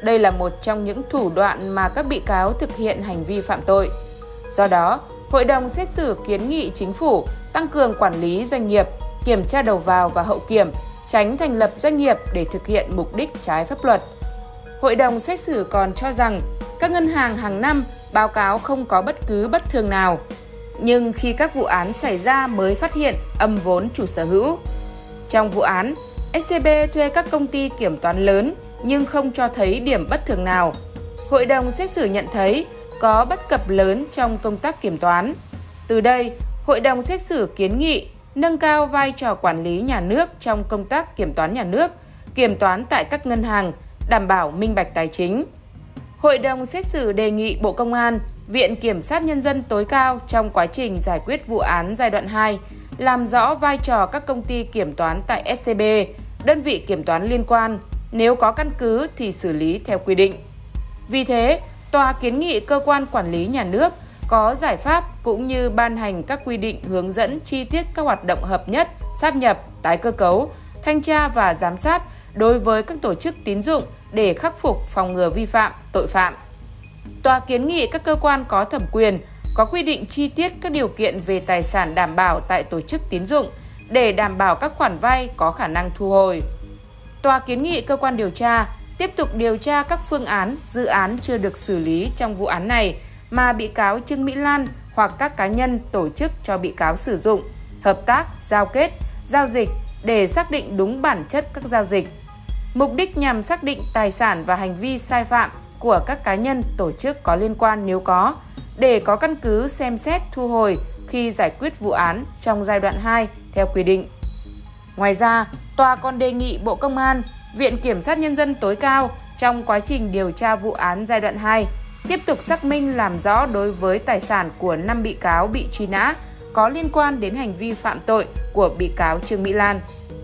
đây là một trong những thủ đoạn mà các bị cáo thực hiện hành vi phạm tội. Do đó, Hội đồng xét xử kiến nghị Chính phủ tăng cường quản lý doanh nghiệp, kiểm tra đầu vào và hậu kiểm, tránh thành lập doanh nghiệp để thực hiện mục đích trái pháp luật. Hội đồng xét xử còn cho rằng các ngân hàng hàng năm báo cáo không có bất cứ bất thường nào, nhưng khi các vụ án xảy ra mới phát hiện âm vốn chủ sở hữu. Trong vụ án, ét xê bê thuê các công ty kiểm toán lớn nhưng không cho thấy điểm bất thường nào. Hội đồng xét xử nhận thấy có bất cập lớn trong công tác kiểm toán. Từ đây, Hội đồng xét xử kiến nghị nâng cao vai trò quản lý nhà nước trong công tác kiểm toán nhà nước, kiểm toán tại các ngân hàng, đảm bảo minh bạch tài chính. Hội đồng xét xử đề nghị Bộ Công an, Viện Kiểm sát Nhân dân tối cao trong quá trình giải quyết vụ án giai đoạn hai, làm rõ vai trò các công ty kiểm toán tại ét xê bê, đơn vị kiểm toán liên quan, nếu có căn cứ thì xử lý theo quy định. Vì thế, Tòa kiến nghị cơ quan quản lý nhà nước có giải pháp cũng như ban hành các quy định hướng dẫn chi tiết các hoạt động hợp nhất, sáp nhập, tái cơ cấu, thanh tra và giám sát đối với các tổ chức tín dụng để khắc phục phòng ngừa vi phạm, tội phạm. Tòa kiến nghị các cơ quan có thẩm quyền có quy định chi tiết các điều kiện về tài sản đảm bảo tại tổ chức tín dụng để đảm bảo các khoản vay có khả năng thu hồi. Tòa kiến nghị cơ quan điều tra tiếp tục điều tra các phương án, dự án chưa được xử lý trong vụ án này mà bị cáo Trương Mỹ Lan hoặc các cá nhân tổ chức cho bị cáo sử dụng, hợp tác, giao kết, giao dịch để xác định đúng bản chất các giao dịch. Mục đích nhằm xác định tài sản và hành vi sai phạm của các cá nhân tổ chức có liên quan nếu có, để có căn cứ xem xét thu hồi khi giải quyết vụ án trong giai đoạn hai theo quy định. Ngoài ra, Tòa còn đề nghị Bộ Công an, Viện Kiểm sát Nhân dân tối cao trong quá trình điều tra vụ án giai đoạn hai, tiếp tục xác minh làm rõ đối với tài sản của năm bị cáo bị truy nã có liên quan đến hành vi phạm tội của bị cáo Trương Mỹ Lan.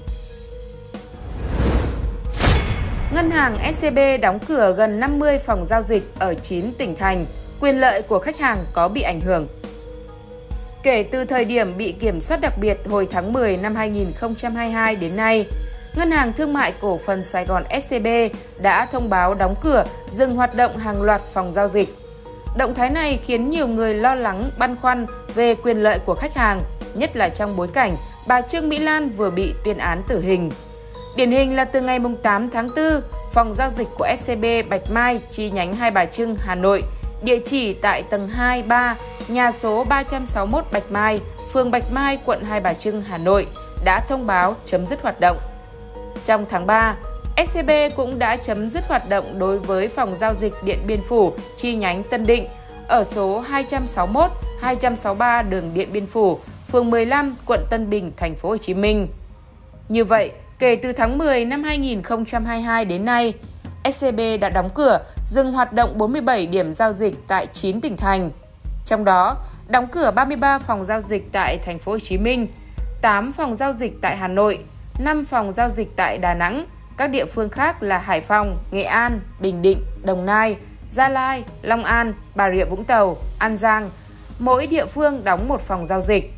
Ngân hàng ét xê bê đóng cửa gần năm mươi phòng giao dịch ở chín tỉnh thành, quyền lợi của khách hàng có bị ảnh hưởng. Kể từ thời điểm bị kiểm soát đặc biệt hồi tháng mười năm hai nghìn không trăm hai mươi hai đến nay, Ngân hàng Thương mại Cổ phần Sài Gòn ét xê bê đã thông báo đóng cửa, dừng hoạt động hàng loạt phòng giao dịch. Động thái này khiến nhiều người lo lắng, băn khoăn về quyền lợi của khách hàng, nhất là trong bối cảnh bà Trương Mỹ Lan vừa bị tuyên án tử hình. Điển hình là từ ngày tám tháng tư, phòng giao dịch của ét xê bê Bạch Mai chi nhánh Hai Bà Trưng, Hà Nội, địa chỉ tại tầng hai, ba, nhà số ba trăm sáu mươi mốt Bạch Mai, phường Bạch Mai, quận Hai Bà Trưng, Hà Nội, đã thông báo chấm dứt hoạt động. Trong tháng ba, ét xê bê cũng đã chấm dứt hoạt động đối với phòng giao dịch Điện Biên Phủ chi nhánh Tân Định ở số hai trăm sáu mươi mốt, hai trăm sáu mươi ba đường Điện Biên Phủ, phường mười lăm, quận Tân Bình, thành phố Hồ Chí Minh. Như vậy, kể từ tháng mười năm hai nghìn không trăm hai mươi hai đến nay, ét xê bê đã đóng cửa, dừng hoạt động bốn mươi bảy điểm giao dịch tại chín tỉnh thành. Trong đó, đóng cửa ba mươi ba phòng giao dịch tại thành phố Hồ Chí Minh, tám phòng giao dịch tại Hà Nội, năm phòng giao dịch tại Đà Nẵng, các địa phương khác là Hải Phòng, Nghệ An, Bình Định, Đồng Nai, Gia Lai, Long An, Bà Rịa Vũng Tàu, An Giang. Mỗi địa phương đóng một phòng giao dịch.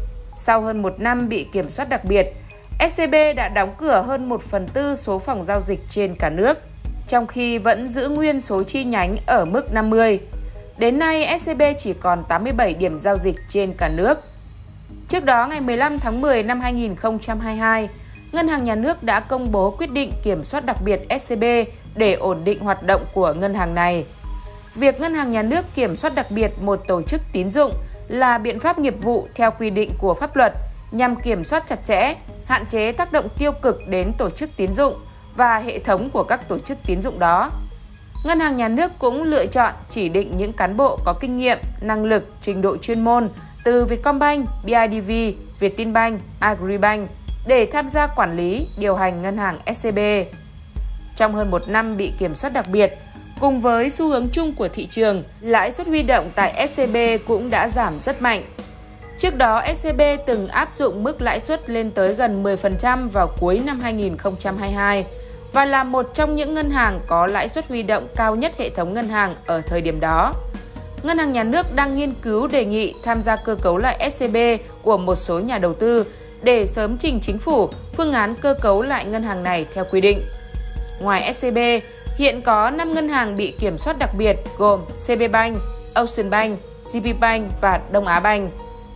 Sau hơn một năm bị kiểm soát đặc biệt, ét xê bê đã đóng cửa hơn một phần tư số phòng giao dịch trên cả nước, trong khi vẫn giữ nguyên số chi nhánh ở mức năm mươi. Đến nay, ét xê bê chỉ còn tám mươi bảy điểm giao dịch trên cả nước. Trước đó, ngày mười lăm tháng mười năm hai nghìn không trăm hai mươi hai, Ngân hàng Nhà nước đã công bố quyết định kiểm soát đặc biệt ét xê bê để ổn định hoạt động của ngân hàng này. Việc Ngân hàng Nhà nước kiểm soát đặc biệt một tổ chức tín dụng là biện pháp nghiệp vụ theo quy định của pháp luật nhằm kiểm soát chặt chẽ, hạn chế tác động tiêu cực đến tổ chức tín dụng và hệ thống của các tổ chức tín dụng đó. Ngân hàng Nhà nước cũng lựa chọn chỉ định những cán bộ có kinh nghiệm, năng lực, trình độ chuyên môn từ Vietcombank, bê i đê vê, Vietinbank, Agribank để tham gia quản lý, điều hành ngân hàng ét xê bê. Trong hơn một năm bị kiểm soát đặc biệt, cùng với xu hướng chung của thị trường, lãi suất huy động tại ét xê bê cũng đã giảm rất mạnh. Trước đó, ét xê bê từng áp dụng mức lãi suất lên tới gần mười phần trăm vào cuối năm hai nghìn không trăm hai mươi hai và là một trong những ngân hàng có lãi suất huy động cao nhất hệ thống ngân hàng ở thời điểm đó. Ngân hàng Nhà nước đang nghiên cứu đề nghị tham gia cơ cấu lại ét xê bê của một số nhà đầu tư để sớm trình chính phủ phương án cơ cấu lại ngân hàng này theo quy định. Ngoài ét xê bê, Hiện có năm ngân hàng bị kiểm soát đặc biệt gồm xê bê Bank, Ocean Bank, giê pê Bank và Đông Á Bank.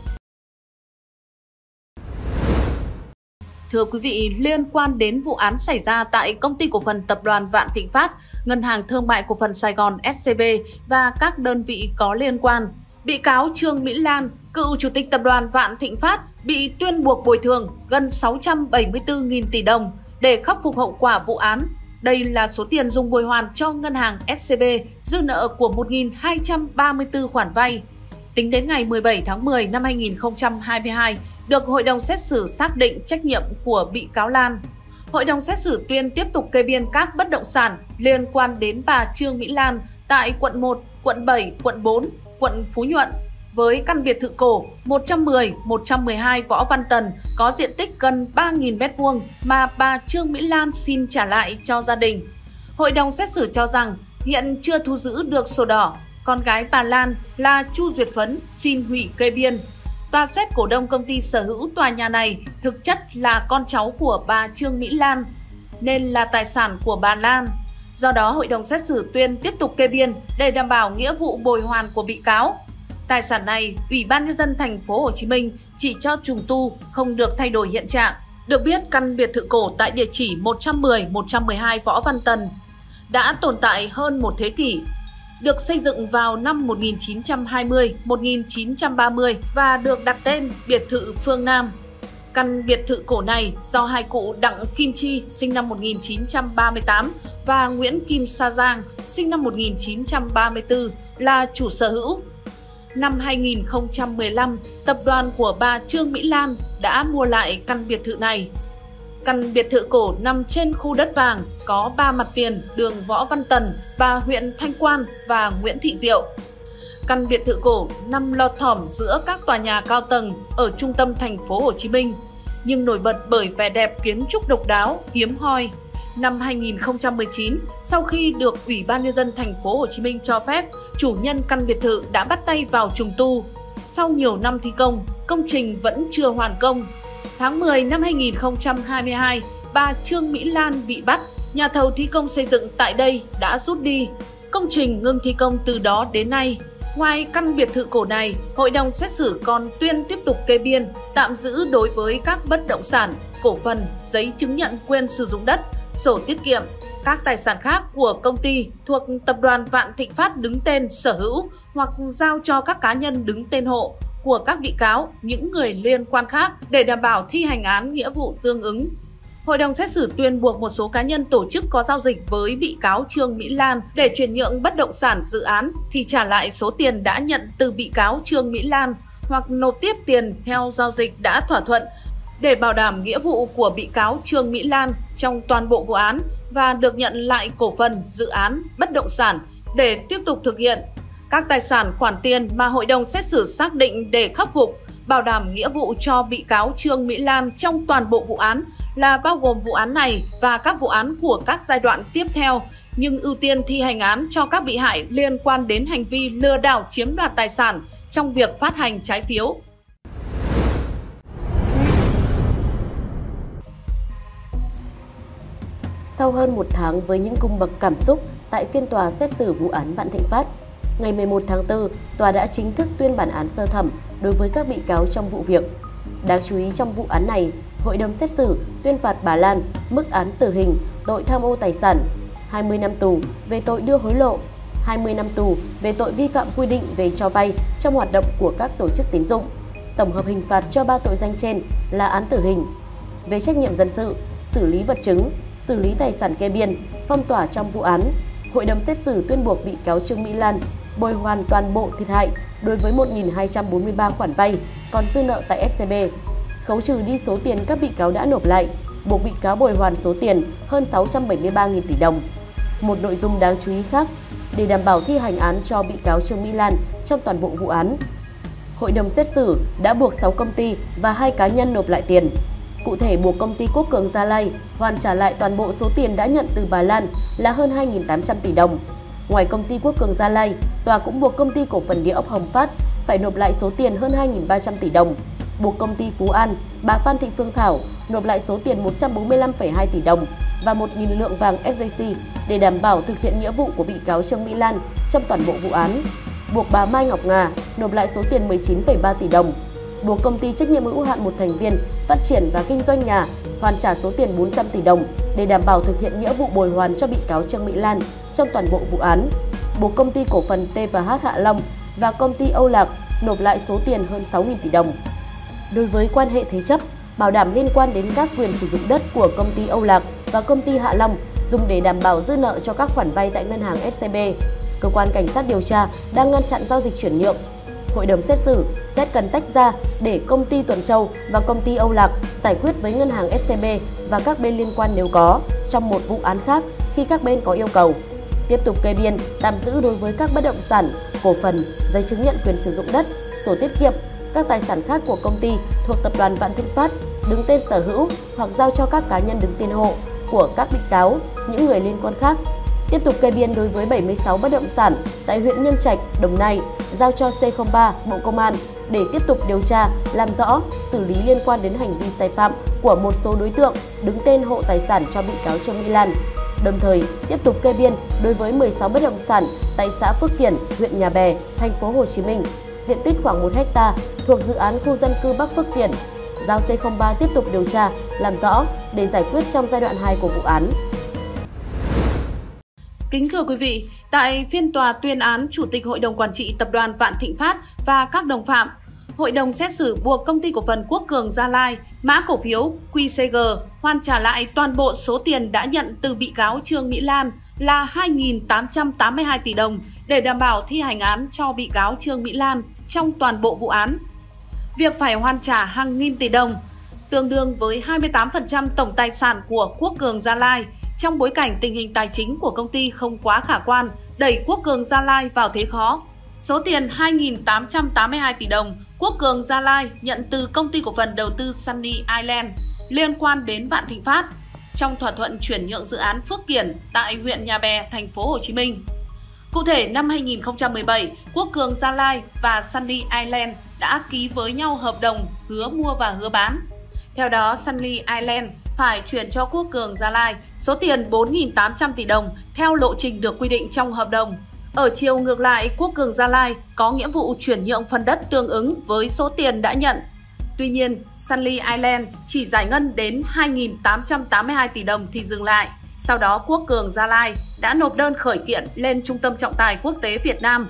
Thưa quý vị, liên quan đến vụ án xảy ra tại Công ty Cổ phần Tập đoàn Vạn Thịnh Phát, Ngân hàng Thương mại Cổ phần Sài Gòn ét xê bê và các đơn vị có liên quan, bị cáo Trương Mỹ Lan, cựu Chủ tịch Tập đoàn Vạn Thịnh Phát, bị tuyên buộc bồi thường gần sáu trăm bảy mươi tư nghìn tỷ đồng để khắc phục hậu quả vụ án. Đây là số tiền dùng bồi hoàn cho ngân hàng ét xê bê dư nợ của một nghìn hai trăm ba mươi tư khoản vay. Tính đến ngày mười bảy tháng mười năm hai nghìn không trăm hai mươi hai, được Hội đồng xét xử xác định trách nhiệm của bị cáo Lan. Hội đồng xét xử tuyên tiếp tục kê biên các bất động sản liên quan đến bà Trương Mỹ Lan tại quận một, quận bảy, quận bốn, quận Phú Nhuận với căn biệt thự cổ một trăm mười, một trăm mười hai Võ Văn Tần có diện tích gần ba nghìn mét vuông mà bà Trương Mỹ Lan xin trả lại cho gia đình. Hội đồng xét xử cho rằng hiện chưa thu giữ được sổ đỏ. Con gái bà Lan là Chu Duyệt Phấn xin hủy kê biên. Tòa xét cổ đông công ty sở hữu tòa nhà này thực chất là con cháu của bà Trương Mỹ Lan, nên là tài sản của bà Lan. Do đó, Hội đồng xét xử tuyên tiếp tục kê biên để đảm bảo nghĩa vụ bồi hoàn của bị cáo. Tài sản này, Ủy ban Nhân dân thành phố Hồ Chí Minh chỉ cho trùng tu, không được thay đổi hiện trạng. Được biết, căn biệt thự cổ tại địa chỉ một trăm mười, một trăm mười hai Võ Văn Tần đã tồn tại hơn một thế kỷ. Được xây dựng vào năm một nghìn chín trăm hai mươi đến một nghìn chín trăm ba mươi và được đặt tên biệt thự Phương Nam. Căn biệt thự cổ này do hai cụ Đặng Kim Chi sinh năm một nghìn chín trăm ba mươi tám và Nguyễn Kim Sa Giang sinh năm một nghìn chín trăm ba mươi tư là chủ sở hữu. Năm hai nghìn không trăm mười lăm, tập đoàn của bà Trương Mỹ Lan đã mua lại căn biệt thự này. Căn biệt thự cổ nằm trên khu đất vàng, có ba mặt tiền đường Võ Văn Tần và huyện Thanh Quan và Nguyễn Thị Diệu. Căn biệt thự cổ nằm lọt thỏm giữa các tòa nhà cao tầng ở trung tâm thành phố Hồ Chí Minh, nhưng nổi bật bởi vẻ đẹp kiến trúc độc đáo, hiếm hoi. Năm hai nghìn không trăm mười chín, sau khi được Ủy ban Nhân dân thành phố Hồ Chí Minh cho phép, chủ nhân căn biệt thự đã bắt tay vào trùng tu. Sau nhiều năm thi công, công trình vẫn chưa hoàn công. Tháng mười năm hai nghìn không trăm hai mươi hai, bà Trương Mỹ Lan bị bắt. Nhà thầu thi công xây dựng tại đây đã rút đi. Công trình ngưng thi công từ đó đến nay. Ngoài căn biệt thự cổ này, Hội đồng xét xử còn tuyên tiếp tục kê biên, tạm giữ đối với các bất động sản, cổ phần, giấy chứng nhận quyền sử dụng đất, sổ tiết kiệm, các tài sản khác của công ty thuộc Tập đoàn Vạn Thịnh Phát đứng tên sở hữu hoặc giao cho các cá nhân đứng tên hộ của các bị cáo, những người liên quan khác để đảm bảo thi hành án nghĩa vụ tương ứng. Hội đồng xét xử tuyên buộc một số cá nhân tổ chức có giao dịch với bị cáo Trương Mỹ Lan để chuyển nhượng bất động sản dự án thì trả lại số tiền đã nhận từ bị cáo Trương Mỹ Lan hoặc nộp tiếp tiền theo giao dịch đã thỏa thuận để bảo đảm nghĩa vụ của bị cáo Trương Mỹ Lan trong toàn bộ vụ án và được nhận lại cổ phần dự án bất động sản để tiếp tục thực hiện. Các tài sản khoản tiền mà Hội đồng xét xử xác định để khắc phục, bảo đảm nghĩa vụ cho bị cáo Trương Mỹ Lan trong toàn bộ vụ án là bao gồm vụ án này và các vụ án của các giai đoạn tiếp theo, nhưng ưu tiên thi hành án cho các bị hại liên quan đến hành vi lừa đảo chiếm đoạt tài sản trong việc phát hành trái phiếu. Sau hơn một tháng với những cung bậc cảm xúc tại phiên tòa xét xử vụ án Vạn Thịnh Phát, ngày mười một tháng tư, tòa đã chính thức tuyên bản án sơ thẩm đối với các bị cáo trong vụ việc. Đáng chú ý trong vụ án này, Hội đồng xét xử tuyên phạt bà Lan mức án tử hình tội tham ô tài sản, hai mươi năm tù về tội đưa hối lộ, hai mươi năm tù về tội vi phạm quy định về cho vay trong hoạt động của các tổ chức tín dụng. Tổng hợp hình phạt cho ba tội danh trên là án tử hình. Về trách nhiệm dân sự, xử lý vật chứng, xử lý tài sản kê biên, phong tỏa trong vụ án, Hội đồng xét xử tuyên buộc bị cáo Trương Mỹ Lan bồi hoàn toàn bộ thiệt hại đối với một nghìn hai trăm bốn mươi ba khoản vay còn dư nợ tại ét xê bê, khấu trừ đi số tiền các bị cáo đã nộp lại, buộc bị cáo bồi hoàn số tiền hơn sáu trăm bảy mươi ba nghìn tỷ đồng. Một nội dung đáng chú ý khác, để đảm bảo thi hành án cho bị cáo Trương Mỹ Lan trong toàn bộ vụ án, Hội đồng xét xử đã buộc sáu công ty và hai cá nhân nộp lại tiền. Cụ thể, buộc công ty Quốc Cường Gia Lai hoàn trả lại toàn bộ số tiền đã nhận từ bà Lan là hơn hai nghìn tám trăm tỷ đồng. Ngoài công ty Quốc Cường Gia Lai, tòa cũng buộc công ty cổ phần địa ốc Hồng Phát phải nộp lại số tiền hơn hai nghìn ba trăm tỷ đồng. buộc công ty Phú An, bà Phan Thị Phương Thảo nộp lại số tiền một trăm bốn mươi lăm phẩy hai tỷ đồng và một nghìn lượng vàng ét gi xê để đảm bảo thực hiện nghĩa vụ của bị cáo Trương Mỹ Lan trong toàn bộ vụ án, buộc bà Mai Ngọc Ngà nộp lại số tiền mười chín phẩy ba tỷ đồng, buộc công ty trách nhiệm hữu hạn một thành viên phát triển và kinh doanh nhà hoàn trả số tiền bốn trăm tỷ đồng để đảm bảo thực hiện nghĩa vụ bồi hoàn cho bị cáo Trương Mỹ Lan trong toàn bộ vụ án, buộc công ty cổ phần tê và hát Hạ Long và công ty Âu Lạc nộp lại số tiền hơn sáu nghìn tỷ đồng. Đối với quan hệ thế chấp, bảo đảm liên quan đến các quyền sử dụng đất của công ty Âu Lạc và công ty Hạ Long dùng để đảm bảo dư nợ cho các khoản vay tại ngân hàng ét xê bê, cơ quan cảnh sát điều tra đang ngăn chặn giao dịch chuyển nhượng. Hội đồng xét xử sẽ cần tách ra để công ty Tuần Châu và công ty Âu Lạc giải quyết với ngân hàng ét xê bê và các bên liên quan nếu có trong một vụ án khác khi các bên có yêu cầu. Tiếp tục kê biên, tạm giữ đối với các bất động sản, cổ phần, giấy chứng nhận quyền sử dụng đất, sổ tiết kiệm, các tài sản khác của công ty thuộc tập đoàn Vạn Thịnh Phát đứng tên sở hữu hoặc giao cho các cá nhân đứng tên hộ của các bị cáo, những người liên quan khác. Tiếp tục kê biên đối với bảy mươi sáu bất động sản tại huyện Nhân Trạch, Đồng Nai, giao cho xê không ba Bộ Công an để tiếp tục điều tra, làm rõ, xử lý liên quan đến hành vi sai phạm của một số đối tượng đứng tên hộ tài sản cho bị cáo Trương Mỹ Lan. Đồng thời, tiếp tục kê biên đối với mười sáu bất động sản tại xã Phước Kiển, huyện Nhà Bè, thành phố Hồ Chí Minh, diện tích khoảng một héc ta thuộc dự án khu dân cư Bắc Phước Kiển, giao xê không ba tiếp tục điều tra, làm rõ để giải quyết trong giai đoạn hai của vụ án. Kính thưa quý vị, tại phiên tòa tuyên án Chủ tịch Hội đồng Quản trị Tập đoàn Vạn Thịnh Phát và các đồng phạm, Hội đồng xét xử buộc Công ty Cổ phần Quốc Cường Gia Lai, mã cổ phiếu quy xê giê hoàn trả lại toàn bộ số tiền đã nhận từ bị cáo Trương Mỹ Lan là hai nghìn tám trăm tám mươi hai tỷ đồng để đảm bảo thi hành án cho bị cáo Trương Mỹ Lan trong toàn bộ vụ án. Việc phải hoàn trả hàng nghìn tỷ đồng, tương đương với hai mươi tám phần trăm tổng tài sản của Quốc Cường Gia Lai, trong bối cảnh tình hình tài chính của công ty không quá khả quan, đẩy Quốc Cường Gia Lai vào thế khó. Số tiền hai nghìn tám trăm tám mươi hai tỷ đồng Quốc Cường Gia Lai nhận từ Công ty Cổ phần Đầu tư Sunny Island liên quan đến Vạn Thịnh Phát trong thỏa thuận chuyển nhượng dự án Phước Kiển tại huyện Nhà Bè, thành phố Hồ Chí Minh. Cụ thể, năm hai nghìn không trăm mười bảy, Quốc Cường Gia Lai và Sunny Island đã ký với nhau hợp đồng hứa mua và hứa bán. Theo đó, Sunny Island phải chuyển cho Quốc Cường Gia Lai số tiền bốn nghìn tám trăm tỷ đồng theo lộ trình được quy định trong hợp đồng. Ở chiều ngược lại, Quốc Cường Gia Lai có nghĩa vụ chuyển nhượng phần đất tương ứng với số tiền đã nhận. Tuy nhiên, Sunny Island chỉ giải ngân đến hai nghìn tám trăm tám mươi hai tỷ đồng thì dừng lại. Sau đó, Quốc Cường Gia Lai đã nộp đơn khởi kiện lên Trung tâm Trọng tài Quốc tế Việt Nam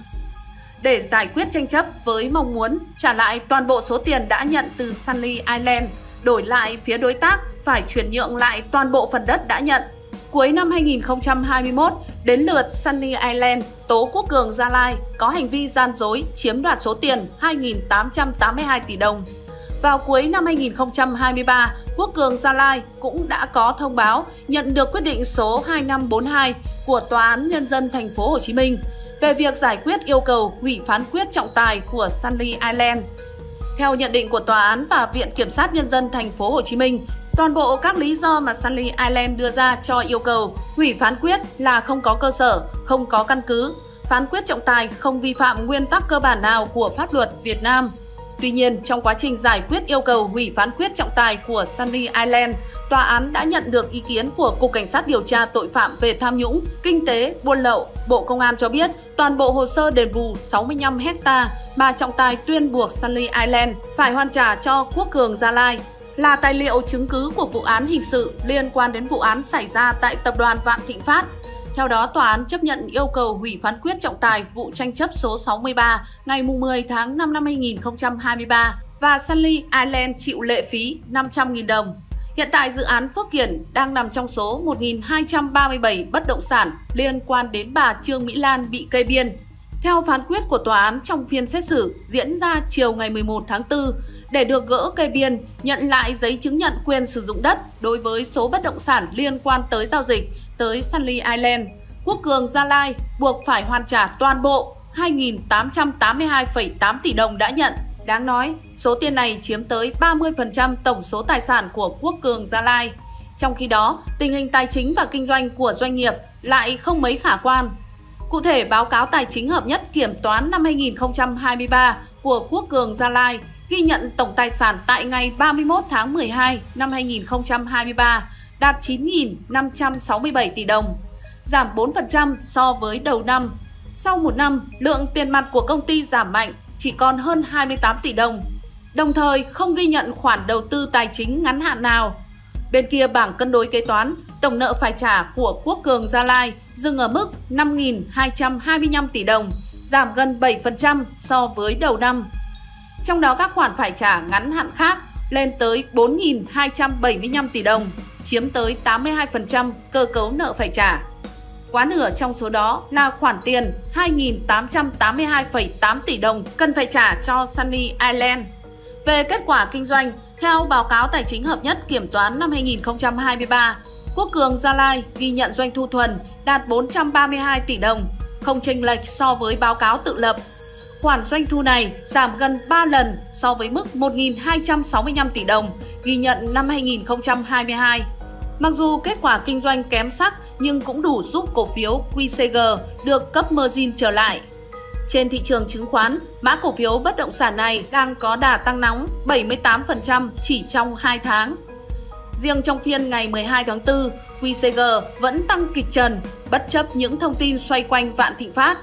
để giải quyết tranh chấp với mong muốn trả lại toàn bộ số tiền đã nhận từ Sunny Island, đổi lại phía đối tác phải chuyển nhượng lại toàn bộ phần đất đã nhận. Cuối năm hai nghìn không trăm hai mươi mốt, đến lượt Sunny Island tố Quốc Cường Gia Lai có hành vi gian dối chiếm đoạt số tiền hai nghìn tám trăm tám mươi hai tỷ đồng. Vào cuối năm hai nghìn không trăm hai mươi ba, Quốc Cường Gia Lai cũng đã có thông báo nhận được quyết định số hai năm bốn hai của Tòa án Nhân dân thành phố Hồ Chí Minh về việc giải quyết yêu cầu hủy phán quyết trọng tài của Sunny Island. Theo nhận định của Tòa án và Viện Kiểm sát Nhân dân thành phố Hồ Chí Minh, toàn bộ các lý do mà Sunny Island đưa ra cho yêu cầu hủy phán quyết là không có cơ sở, không có căn cứ. Phán quyết trọng tài không vi phạm nguyên tắc cơ bản nào của pháp luật Việt Nam. Tuy nhiên, trong quá trình giải quyết yêu cầu hủy phán quyết trọng tài của Sunny Island, Tòa án đã nhận được ý kiến của Cục Cảnh sát điều tra tội phạm về tham nhũng, kinh tế, buôn lậu. Bộ Công an cho biết toàn bộ hồ sơ đền bù sáu mươi lăm héc ta mà trọng tài tuyên buộc Sunny Island phải hoàn trả cho Quốc Cường Gia Lai là tài liệu chứng cứ của vụ án hình sự liên quan đến vụ án xảy ra tại Tập đoàn Vạn Thịnh Phát. Theo đó, Tòa án chấp nhận yêu cầu hủy phán quyết trọng tài vụ tranh chấp số sáu mươi ba ngày mười tháng năm năm hai nghìn không trăm hai mươi ba và Sunny Island chịu lệ phí năm trăm nghìn đồng. Hiện tại, dự án Phước Kiển đang nằm trong số một nghìn hai trăm ba mươi bảy bất động sản liên quan đến bà Trương Mỹ Lan bị kê biên. Theo phán quyết của tòa án trong phiên xét xử diễn ra chiều ngày mười một tháng tư, để được gỡ kê biên, nhận lại giấy chứng nhận quyền sử dụng đất đối với số bất động sản liên quan tới giao dịch tới Sunny Island, Quốc Cường Gia Lai buộc phải hoàn trả toàn bộ hai nghìn tám trăm tám mươi hai phẩy tám tỷ đồng đã nhận. Đáng nói, số tiền này chiếm tới ba mươi phần trăm tổng số tài sản của Quốc Cường Gia Lai. Trong khi đó, tình hình tài chính và kinh doanh của doanh nghiệp lại không mấy khả quan. Cụ thể, báo cáo tài chính hợp nhất kiểm toán năm hai nghìn không trăm hai mươi ba của Quốc Cường Gia Lai ghi nhận tổng tài sản tại ngày ba mươi mốt tháng mười hai năm hai nghìn không trăm hai mươi ba đạt chín nghìn năm trăm sáu mươi bảy tỷ đồng, giảm bốn phần trăm so với đầu năm. Sau một năm, lượng tiền mặt của công ty giảm mạnh, chỉ còn hơn hai mươi tám tỷ đồng, đồng thời không ghi nhận khoản đầu tư tài chính ngắn hạn nào. Bên kia bảng cân đối kế toán, tổng nợ phải trả của Quốc Cường Gia Lai dừng ở mức năm nghìn hai trăm hai mươi lăm tỷ đồng, giảm gần bảy phần trăm so với đầu năm. Trong đó các khoản phải trả ngắn hạn khác lên tới bốn nghìn hai trăm bảy mươi lăm tỷ đồng, chiếm tới tám mươi hai phần trăm cơ cấu nợ phải trả. Quá nửa trong số đó là khoản tiền hai nghìn tám trăm tám mươi hai phẩy tám tỷ đồng cần phải trả cho Sunny Island. Về kết quả kinh doanh, theo báo cáo tài chính hợp nhất kiểm toán năm hai nghìn không trăm hai mươi ba, Quốc Cường Gia Lai ghi nhận doanh thu thuần đạt bốn trăm ba mươi hai tỷ đồng, không chênh lệch so với báo cáo tự lập. Khoản doanh thu này giảm gần ba lần so với mức một nghìn hai trăm sáu mươi lăm tỷ đồng ghi nhận năm hai nghìn không trăm hai mươi hai. Mặc dù kết quả kinh doanh kém sắc nhưng cũng đủ giúp cổ phiếu quy xê giê được cấp margin trở lại. Trên thị trường chứng khoán, mã cổ phiếu bất động sản này đang có đà tăng nóng bảy mươi tám phần trăm chỉ trong hai tháng. Riêng trong phiên ngày mười hai tháng tư, quy xê giê vẫn tăng kịch trần bất chấp những thông tin xoay quanh Vạn Thịnh Phát.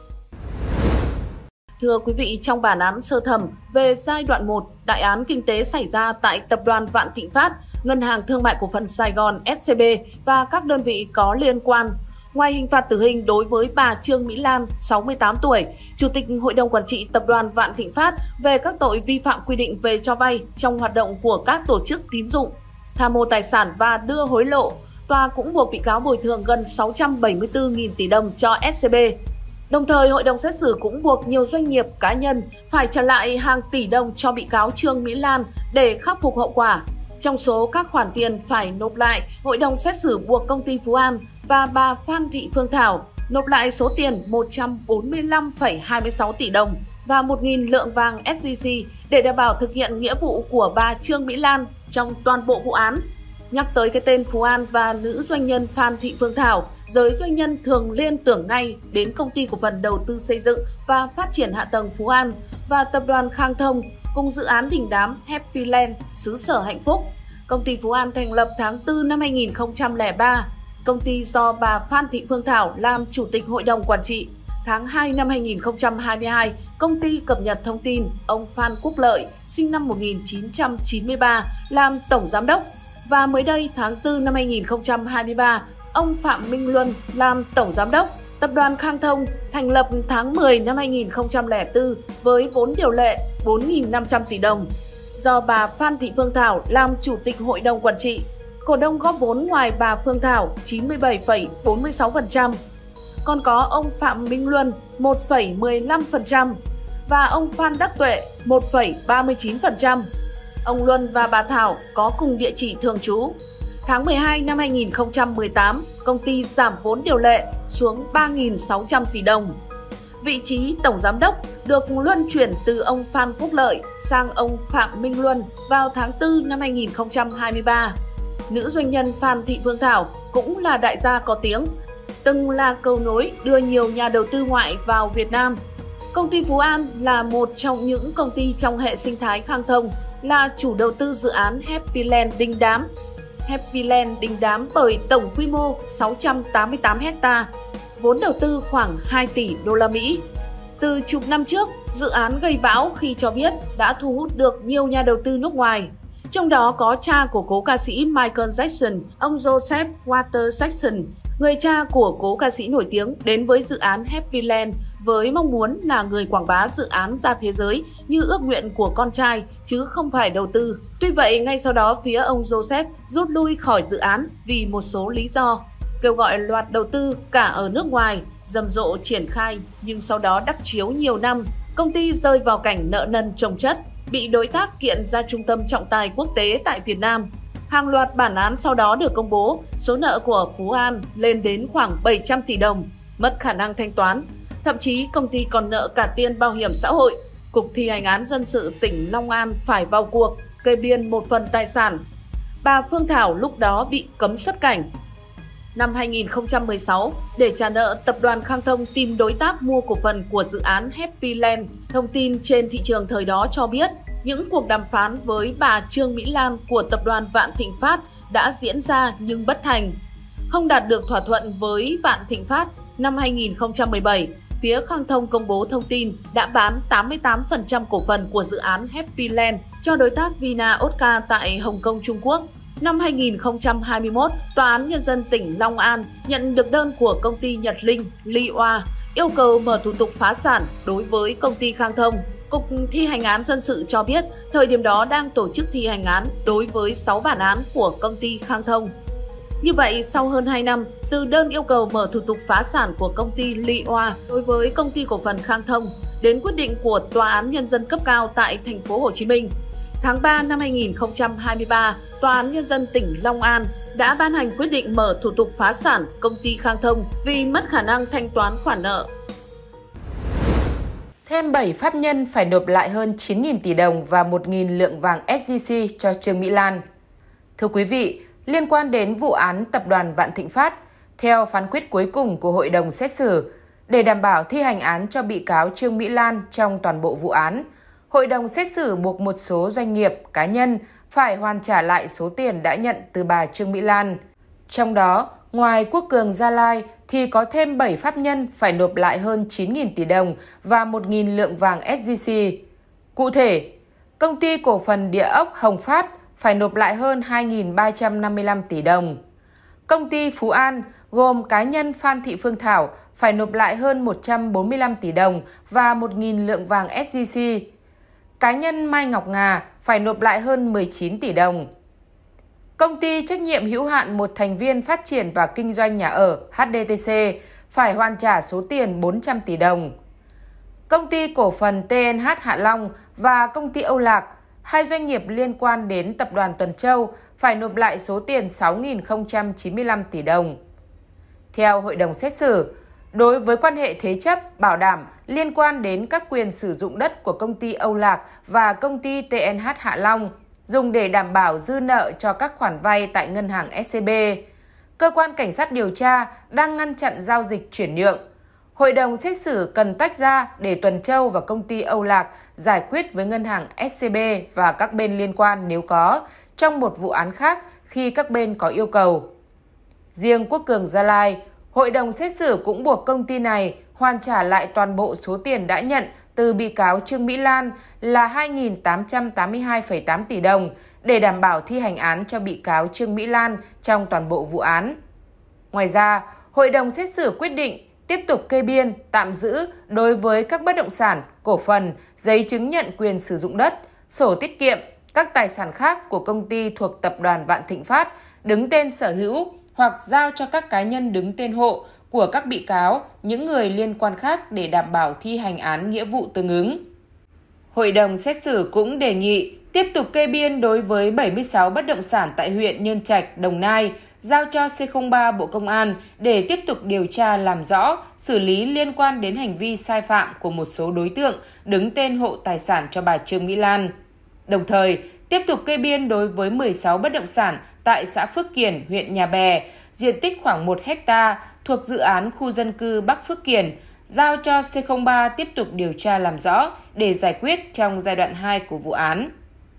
Thưa quý vị, trong bản án sơ thẩm về giai đoạn một đại án kinh tế xảy ra tại Tập đoàn Vạn Thịnh Phát, Ngân hàng Thương mại Cổ phần Sài Gòn ét xê bê và các đơn vị có liên quan, ngoài hình phạt tử hình đối với bà Trương Mỹ Lan, sáu mươi tám tuổi, Chủ tịch Hội đồng Quản trị Tập đoàn Vạn Thịnh Phát về các tội vi phạm quy định về cho vay trong hoạt động của các tổ chức tín dụng, tham mô tài sản và đưa hối lộ, tòa cũng buộc bị cáo bồi thường gần sáu trăm bảy mươi tư nghìn tỷ đồng cho ét xê bê. Đồng thời, hội đồng xét xử cũng buộc nhiều doanh nghiệp cá nhân phải trả lại hàng tỷ đồng cho bị cáo Trương Mỹ Lan để khắc phục hậu quả. Trong số các khoản tiền phải nộp lại, hội đồng xét xử buộc công ty Phú An và bà Phan Thị Phương Thảo nộp lại số tiền một trăm bốn mươi lăm phẩy hai mươi sáu tỷ đồng và một nghìn lượng vàng ét gi xê để đảm bảo thực hiện nghĩa vụ của bà Trương Mỹ Lan trong toàn bộ vụ án. Nhắc tới cái tên Phú An và nữ doanh nhân Phan Thị Phương Thảo, giới doanh nhân thường liên tưởng ngay đến Công ty Cổ phần Đầu tư Xây dựng và Phát triển Hạ tầng Phú An và Tập đoàn Khang Thông cùng dự án đình đám Happy Land, xứ sở hạnh phúc. Công ty Phú An thành lập tháng tư năm hai nghìn không trăm lẻ ba. Công ty do bà Phan Thị Phương Thảo làm Chủ tịch Hội đồng Quản trị. Tháng hai năm hai nghìn không trăm hai mươi hai, công ty cập nhật thông tin ông Phan Quốc Lợi, sinh năm một nghìn chín trăm chín mươi ba, làm Tổng Giám đốc. Và mới đây, tháng tư năm hai nghìn không trăm hai mươi ba, ông Phạm Minh Luân làm Tổng Giám đốc. Tập đoàn Khang Thông thành lập tháng mười năm hai nghìn không trăm lẻ bốn với vốn điều lệ bốn nghìn năm trăm tỷ đồng. Do bà Phan Thị Phương Thảo làm Chủ tịch Hội đồng Quản trị, cổ đông góp vốn ngoài bà Phương Thảo chín mươi bảy phẩy bốn mươi sáu phần trăm, còn có ông Phạm Minh Luân một phẩy mười lăm phần trăm và ông Phan Đắc Tuệ một phẩy ba mươi chín phần trăm. Ông Luân và bà Thảo có cùng địa chỉ thường trú. Tháng mười hai năm hai nghìn không trăm mười tám, công ty giảm vốn điều lệ xuống ba nghìn sáu trăm tỷ đồng. Vị trí Tổng Giám đốc được luân chuyển từ ông Phan Quốc Lợi sang ông Phạm Minh Luân vào tháng tư năm hai nghìn không trăm hai mươi ba. Nữ doanh nhân Phan Thị Phương Thảo cũng là đại gia có tiếng, từng là cầu nối đưa nhiều nhà đầu tư ngoại vào Việt Nam. Công ty Phú An là một trong những công ty trong hệ sinh thái Khang Thông, là chủ đầu tư dự án Happy Land Đình Đám. Happy Land Đình Đám bởi tổng quy mô sáu trăm tám mươi tám héc-ta, vốn đầu tư khoảng hai tỷ đô la Mỹ. Từ chục năm trước, dự án gây bão khi cho biết đã thu hút được nhiều nhà đầu tư nước ngoài. Trong đó có cha của cố ca sĩ Michael Jackson, ông Joseph Walter Jackson, người cha của cố ca sĩ nổi tiếng đến với dự án Happy Land với mong muốn là người quảng bá dự án ra thế giới như ước nguyện của con trai chứ không phải đầu tư. Tuy vậy, ngay sau đó phía ông Joseph rút lui khỏi dự án vì một số lý do, kêu gọi loạt đầu tư cả ở nước ngoài, rầm rộ triển khai nhưng sau đó đắp chiếu nhiều năm, công ty rơi vào cảnh nợ nần chồng chất, bị đối tác kiện ra Trung tâm Trọng tài Quốc tế tại Việt Nam. Hàng loạt bản án sau đó được công bố, số nợ của Phú An lên đến khoảng bảy trăm tỷ đồng, mất khả năng thanh toán. Thậm chí công ty còn nợ cả tiền bảo hiểm xã hội. Cục Thi hành án dân sự tỉnh Long An phải vào cuộc, kê biên một phần tài sản. Bà Phương Thảo lúc đó bị cấm xuất cảnh. Năm hai nghìn không trăm mười sáu, để trả nợ, Tập đoàn Khang Thông tìm đối tác mua cổ phần của dự án Happy Land. Thông tin trên thị trường thời đó cho biết, những cuộc đàm phán với bà Trương Mỹ Lan của tập đoàn Vạn Thịnh Phát đã diễn ra nhưng bất thành. Không đạt được thỏa thuận với Vạn Thịnh Phát, năm hai nghìn không trăm mười bảy, phía Khang Thông công bố thông tin đã bán tám mươi tám phần trăm cổ phần của dự án Happy Land cho đối tác Vina Oscar tại Hồng Kông, Trung Quốc. Năm hai nghìn không trăm hai mươi mốt, Tòa án Nhân dân tỉnh Long An nhận được đơn của công ty Nhật Linh, Li Oa, yêu cầu mở thủ tục phá sản đối với công ty Khang Thông. Cục Thi hành án dân sự cho biết, thời điểm đó đang tổ chức thi hành án đối với sáu bản án của công ty Khang Thông. Như vậy, sau hơn hai năm, từ đơn yêu cầu mở thủ tục phá sản của công ty Li Oa đối với công ty cổ phần Khang Thông đến quyết định của Tòa án Nhân dân cấp cao tại thành phố Hồ Chí Minh, tháng ba năm hai nghìn không trăm hai mươi ba, Tòa án Nhân dân tỉnh Long An đã ban hành quyết định mở thủ tục phá sản công ty Khang Thông vì mất khả năng thanh toán khoản nợ. Thêm bảy pháp nhân phải nộp lại hơn chín nghìn tỷ đồng và một nghìn lượng vàng ét gi xê cho Trương Mỹ Lan. Thưa quý vị, liên quan đến vụ án tập đoàn Vạn Thịnh Phát, theo phán quyết cuối cùng của Hội đồng xét xử, để đảm bảo thi hành án cho bị cáo Trương Mỹ Lan trong toàn bộ vụ án, Hội đồng xét xử buộc một số doanh nghiệp, cá nhân phải hoàn trả lại số tiền đã nhận từ bà Trương Mỹ Lan. Trong đó, ngoài Quốc Cường Gia Lai thì có thêm bảy pháp nhân phải nộp lại hơn chín nghìn tỷ đồng và một nghìn lượng vàng ét gi xê. Cụ thể, Công ty Cổ phần Địa ốc Hồng Phát phải nộp lại hơn hai nghìn ba trăm năm mươi lăm tỷ đồng. Công ty Phú An gồm cá nhân Phan Thị Phương Thảo phải nộp lại hơn một trăm bốn mươi lăm tỷ đồng và một nghìn lượng vàng ét gi xê. Cá nhân Mai Ngọc Ngà phải nộp lại hơn mười chín tỷ đồng. Công ty trách nhiệm hữu hạn một thành viên phát triển và kinh doanh nhà ở hát đê tê xê phải hoàn trả số tiền bốn trăm tỷ đồng. Công ty cổ phần tê en hát Hạ Long và công ty Âu Lạc, hai doanh nghiệp liên quan đến tập đoàn Tuần Châu, phải nộp lại số tiền sáu nghìn không trăm chín mươi lăm tỷ đồng. Theo Hội đồng xét xử, đối với quan hệ thế chấp, bảo đảm liên quan đến các quyền sử dụng đất của công ty Âu Lạc và công ty tê en hát Hạ Long, dùng để đảm bảo dư nợ cho các khoản vay tại ngân hàng ét xê bê, cơ quan cảnh sát điều tra đang ngăn chặn giao dịch chuyển nhượng. Hội đồng xét xử cần tách ra để Tuần Châu và công ty Âu Lạc giải quyết với ngân hàng ét xê bê và các bên liên quan nếu có, trong một vụ án khác khi các bên có yêu cầu. Riêng Quốc Cường Gia Lai, Hội đồng xét xử cũng buộc công ty này hoàn trả lại toàn bộ số tiền đã nhận từ bị cáo Trương Mỹ Lan là hai nghìn tám trăm tám mươi hai phẩy tám tỷ đồng để đảm bảo thi hành án cho bị cáo Trương Mỹ Lan trong toàn bộ vụ án. Ngoài ra, Hội đồng xét xử quyết định tiếp tục kê biên, tạm giữ đối với các bất động sản, cổ phần, giấy chứng nhận quyền sử dụng đất, sổ tiết kiệm, các tài sản khác của công ty thuộc tập đoàn Vạn Thịnh Phát đứng tên sở hữu hoặc giao cho các cá nhân đứng tên hộ của các bị cáo, những người liên quan khác để đảm bảo thi hành án nghĩa vụ tương ứng. Hội đồng xét xử cũng đề nghị tiếp tục kê biên đối với bảy mươi sáu bất động sản tại huyện Nhân Trạch, Đồng Nai, giao cho xê không ba Bộ Công an để tiếp tục điều tra làm rõ, xử lý liên quan đến hành vi sai phạm của một số đối tượng đứng tên hộ tài sản cho bà Trương Mỹ Lan. Đồng thời, tiếp tục kê biên đối với mười sáu bất động sản tại xã Phước Kiển, huyện Nhà Bè, diện tích khoảng một héc ta thuộc dự án khu dân cư Bắc Phước Kiển, giao cho xê không ba tiếp tục điều tra làm rõ để giải quyết trong giai đoạn hai của vụ án.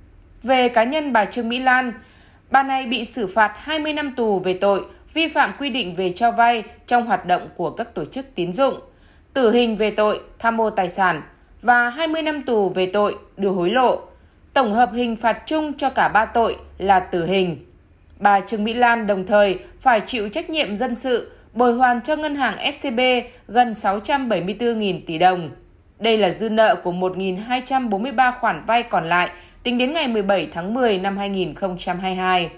Về cá nhân bà Trương Mỹ Lan, bà này bị xử phạt hai mươi năm tù về tội vi phạm quy định về cho vay trong hoạt động của các tổ chức tín dụng, tử hình về tội tham mô tài sản và hai mươi năm tù về tội đưa hối lộ. Tổng hợp hình phạt chung cho cả ba tội là tử hình. Bà Trương Mỹ Lan đồng thời phải chịu trách nhiệm dân sự bồi hoàn cho ngân hàng ét xê bê gần sáu trăm bảy mươi tư nghìn tỷ đồng. Đây là dư nợ của một nghìn hai trăm bốn mươi ba khoản vay còn lại tính đến ngày mười bảy tháng mười năm hai nghìn không trăm hai mươi hai.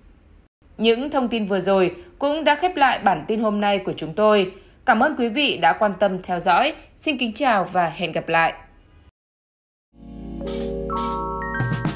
Những thông tin vừa rồi cũng đã khép lại bản tin hôm nay của chúng tôi. Cảm ơn quý vị đã quan tâm theo dõi. Xin kính chào và hẹn gặp lại.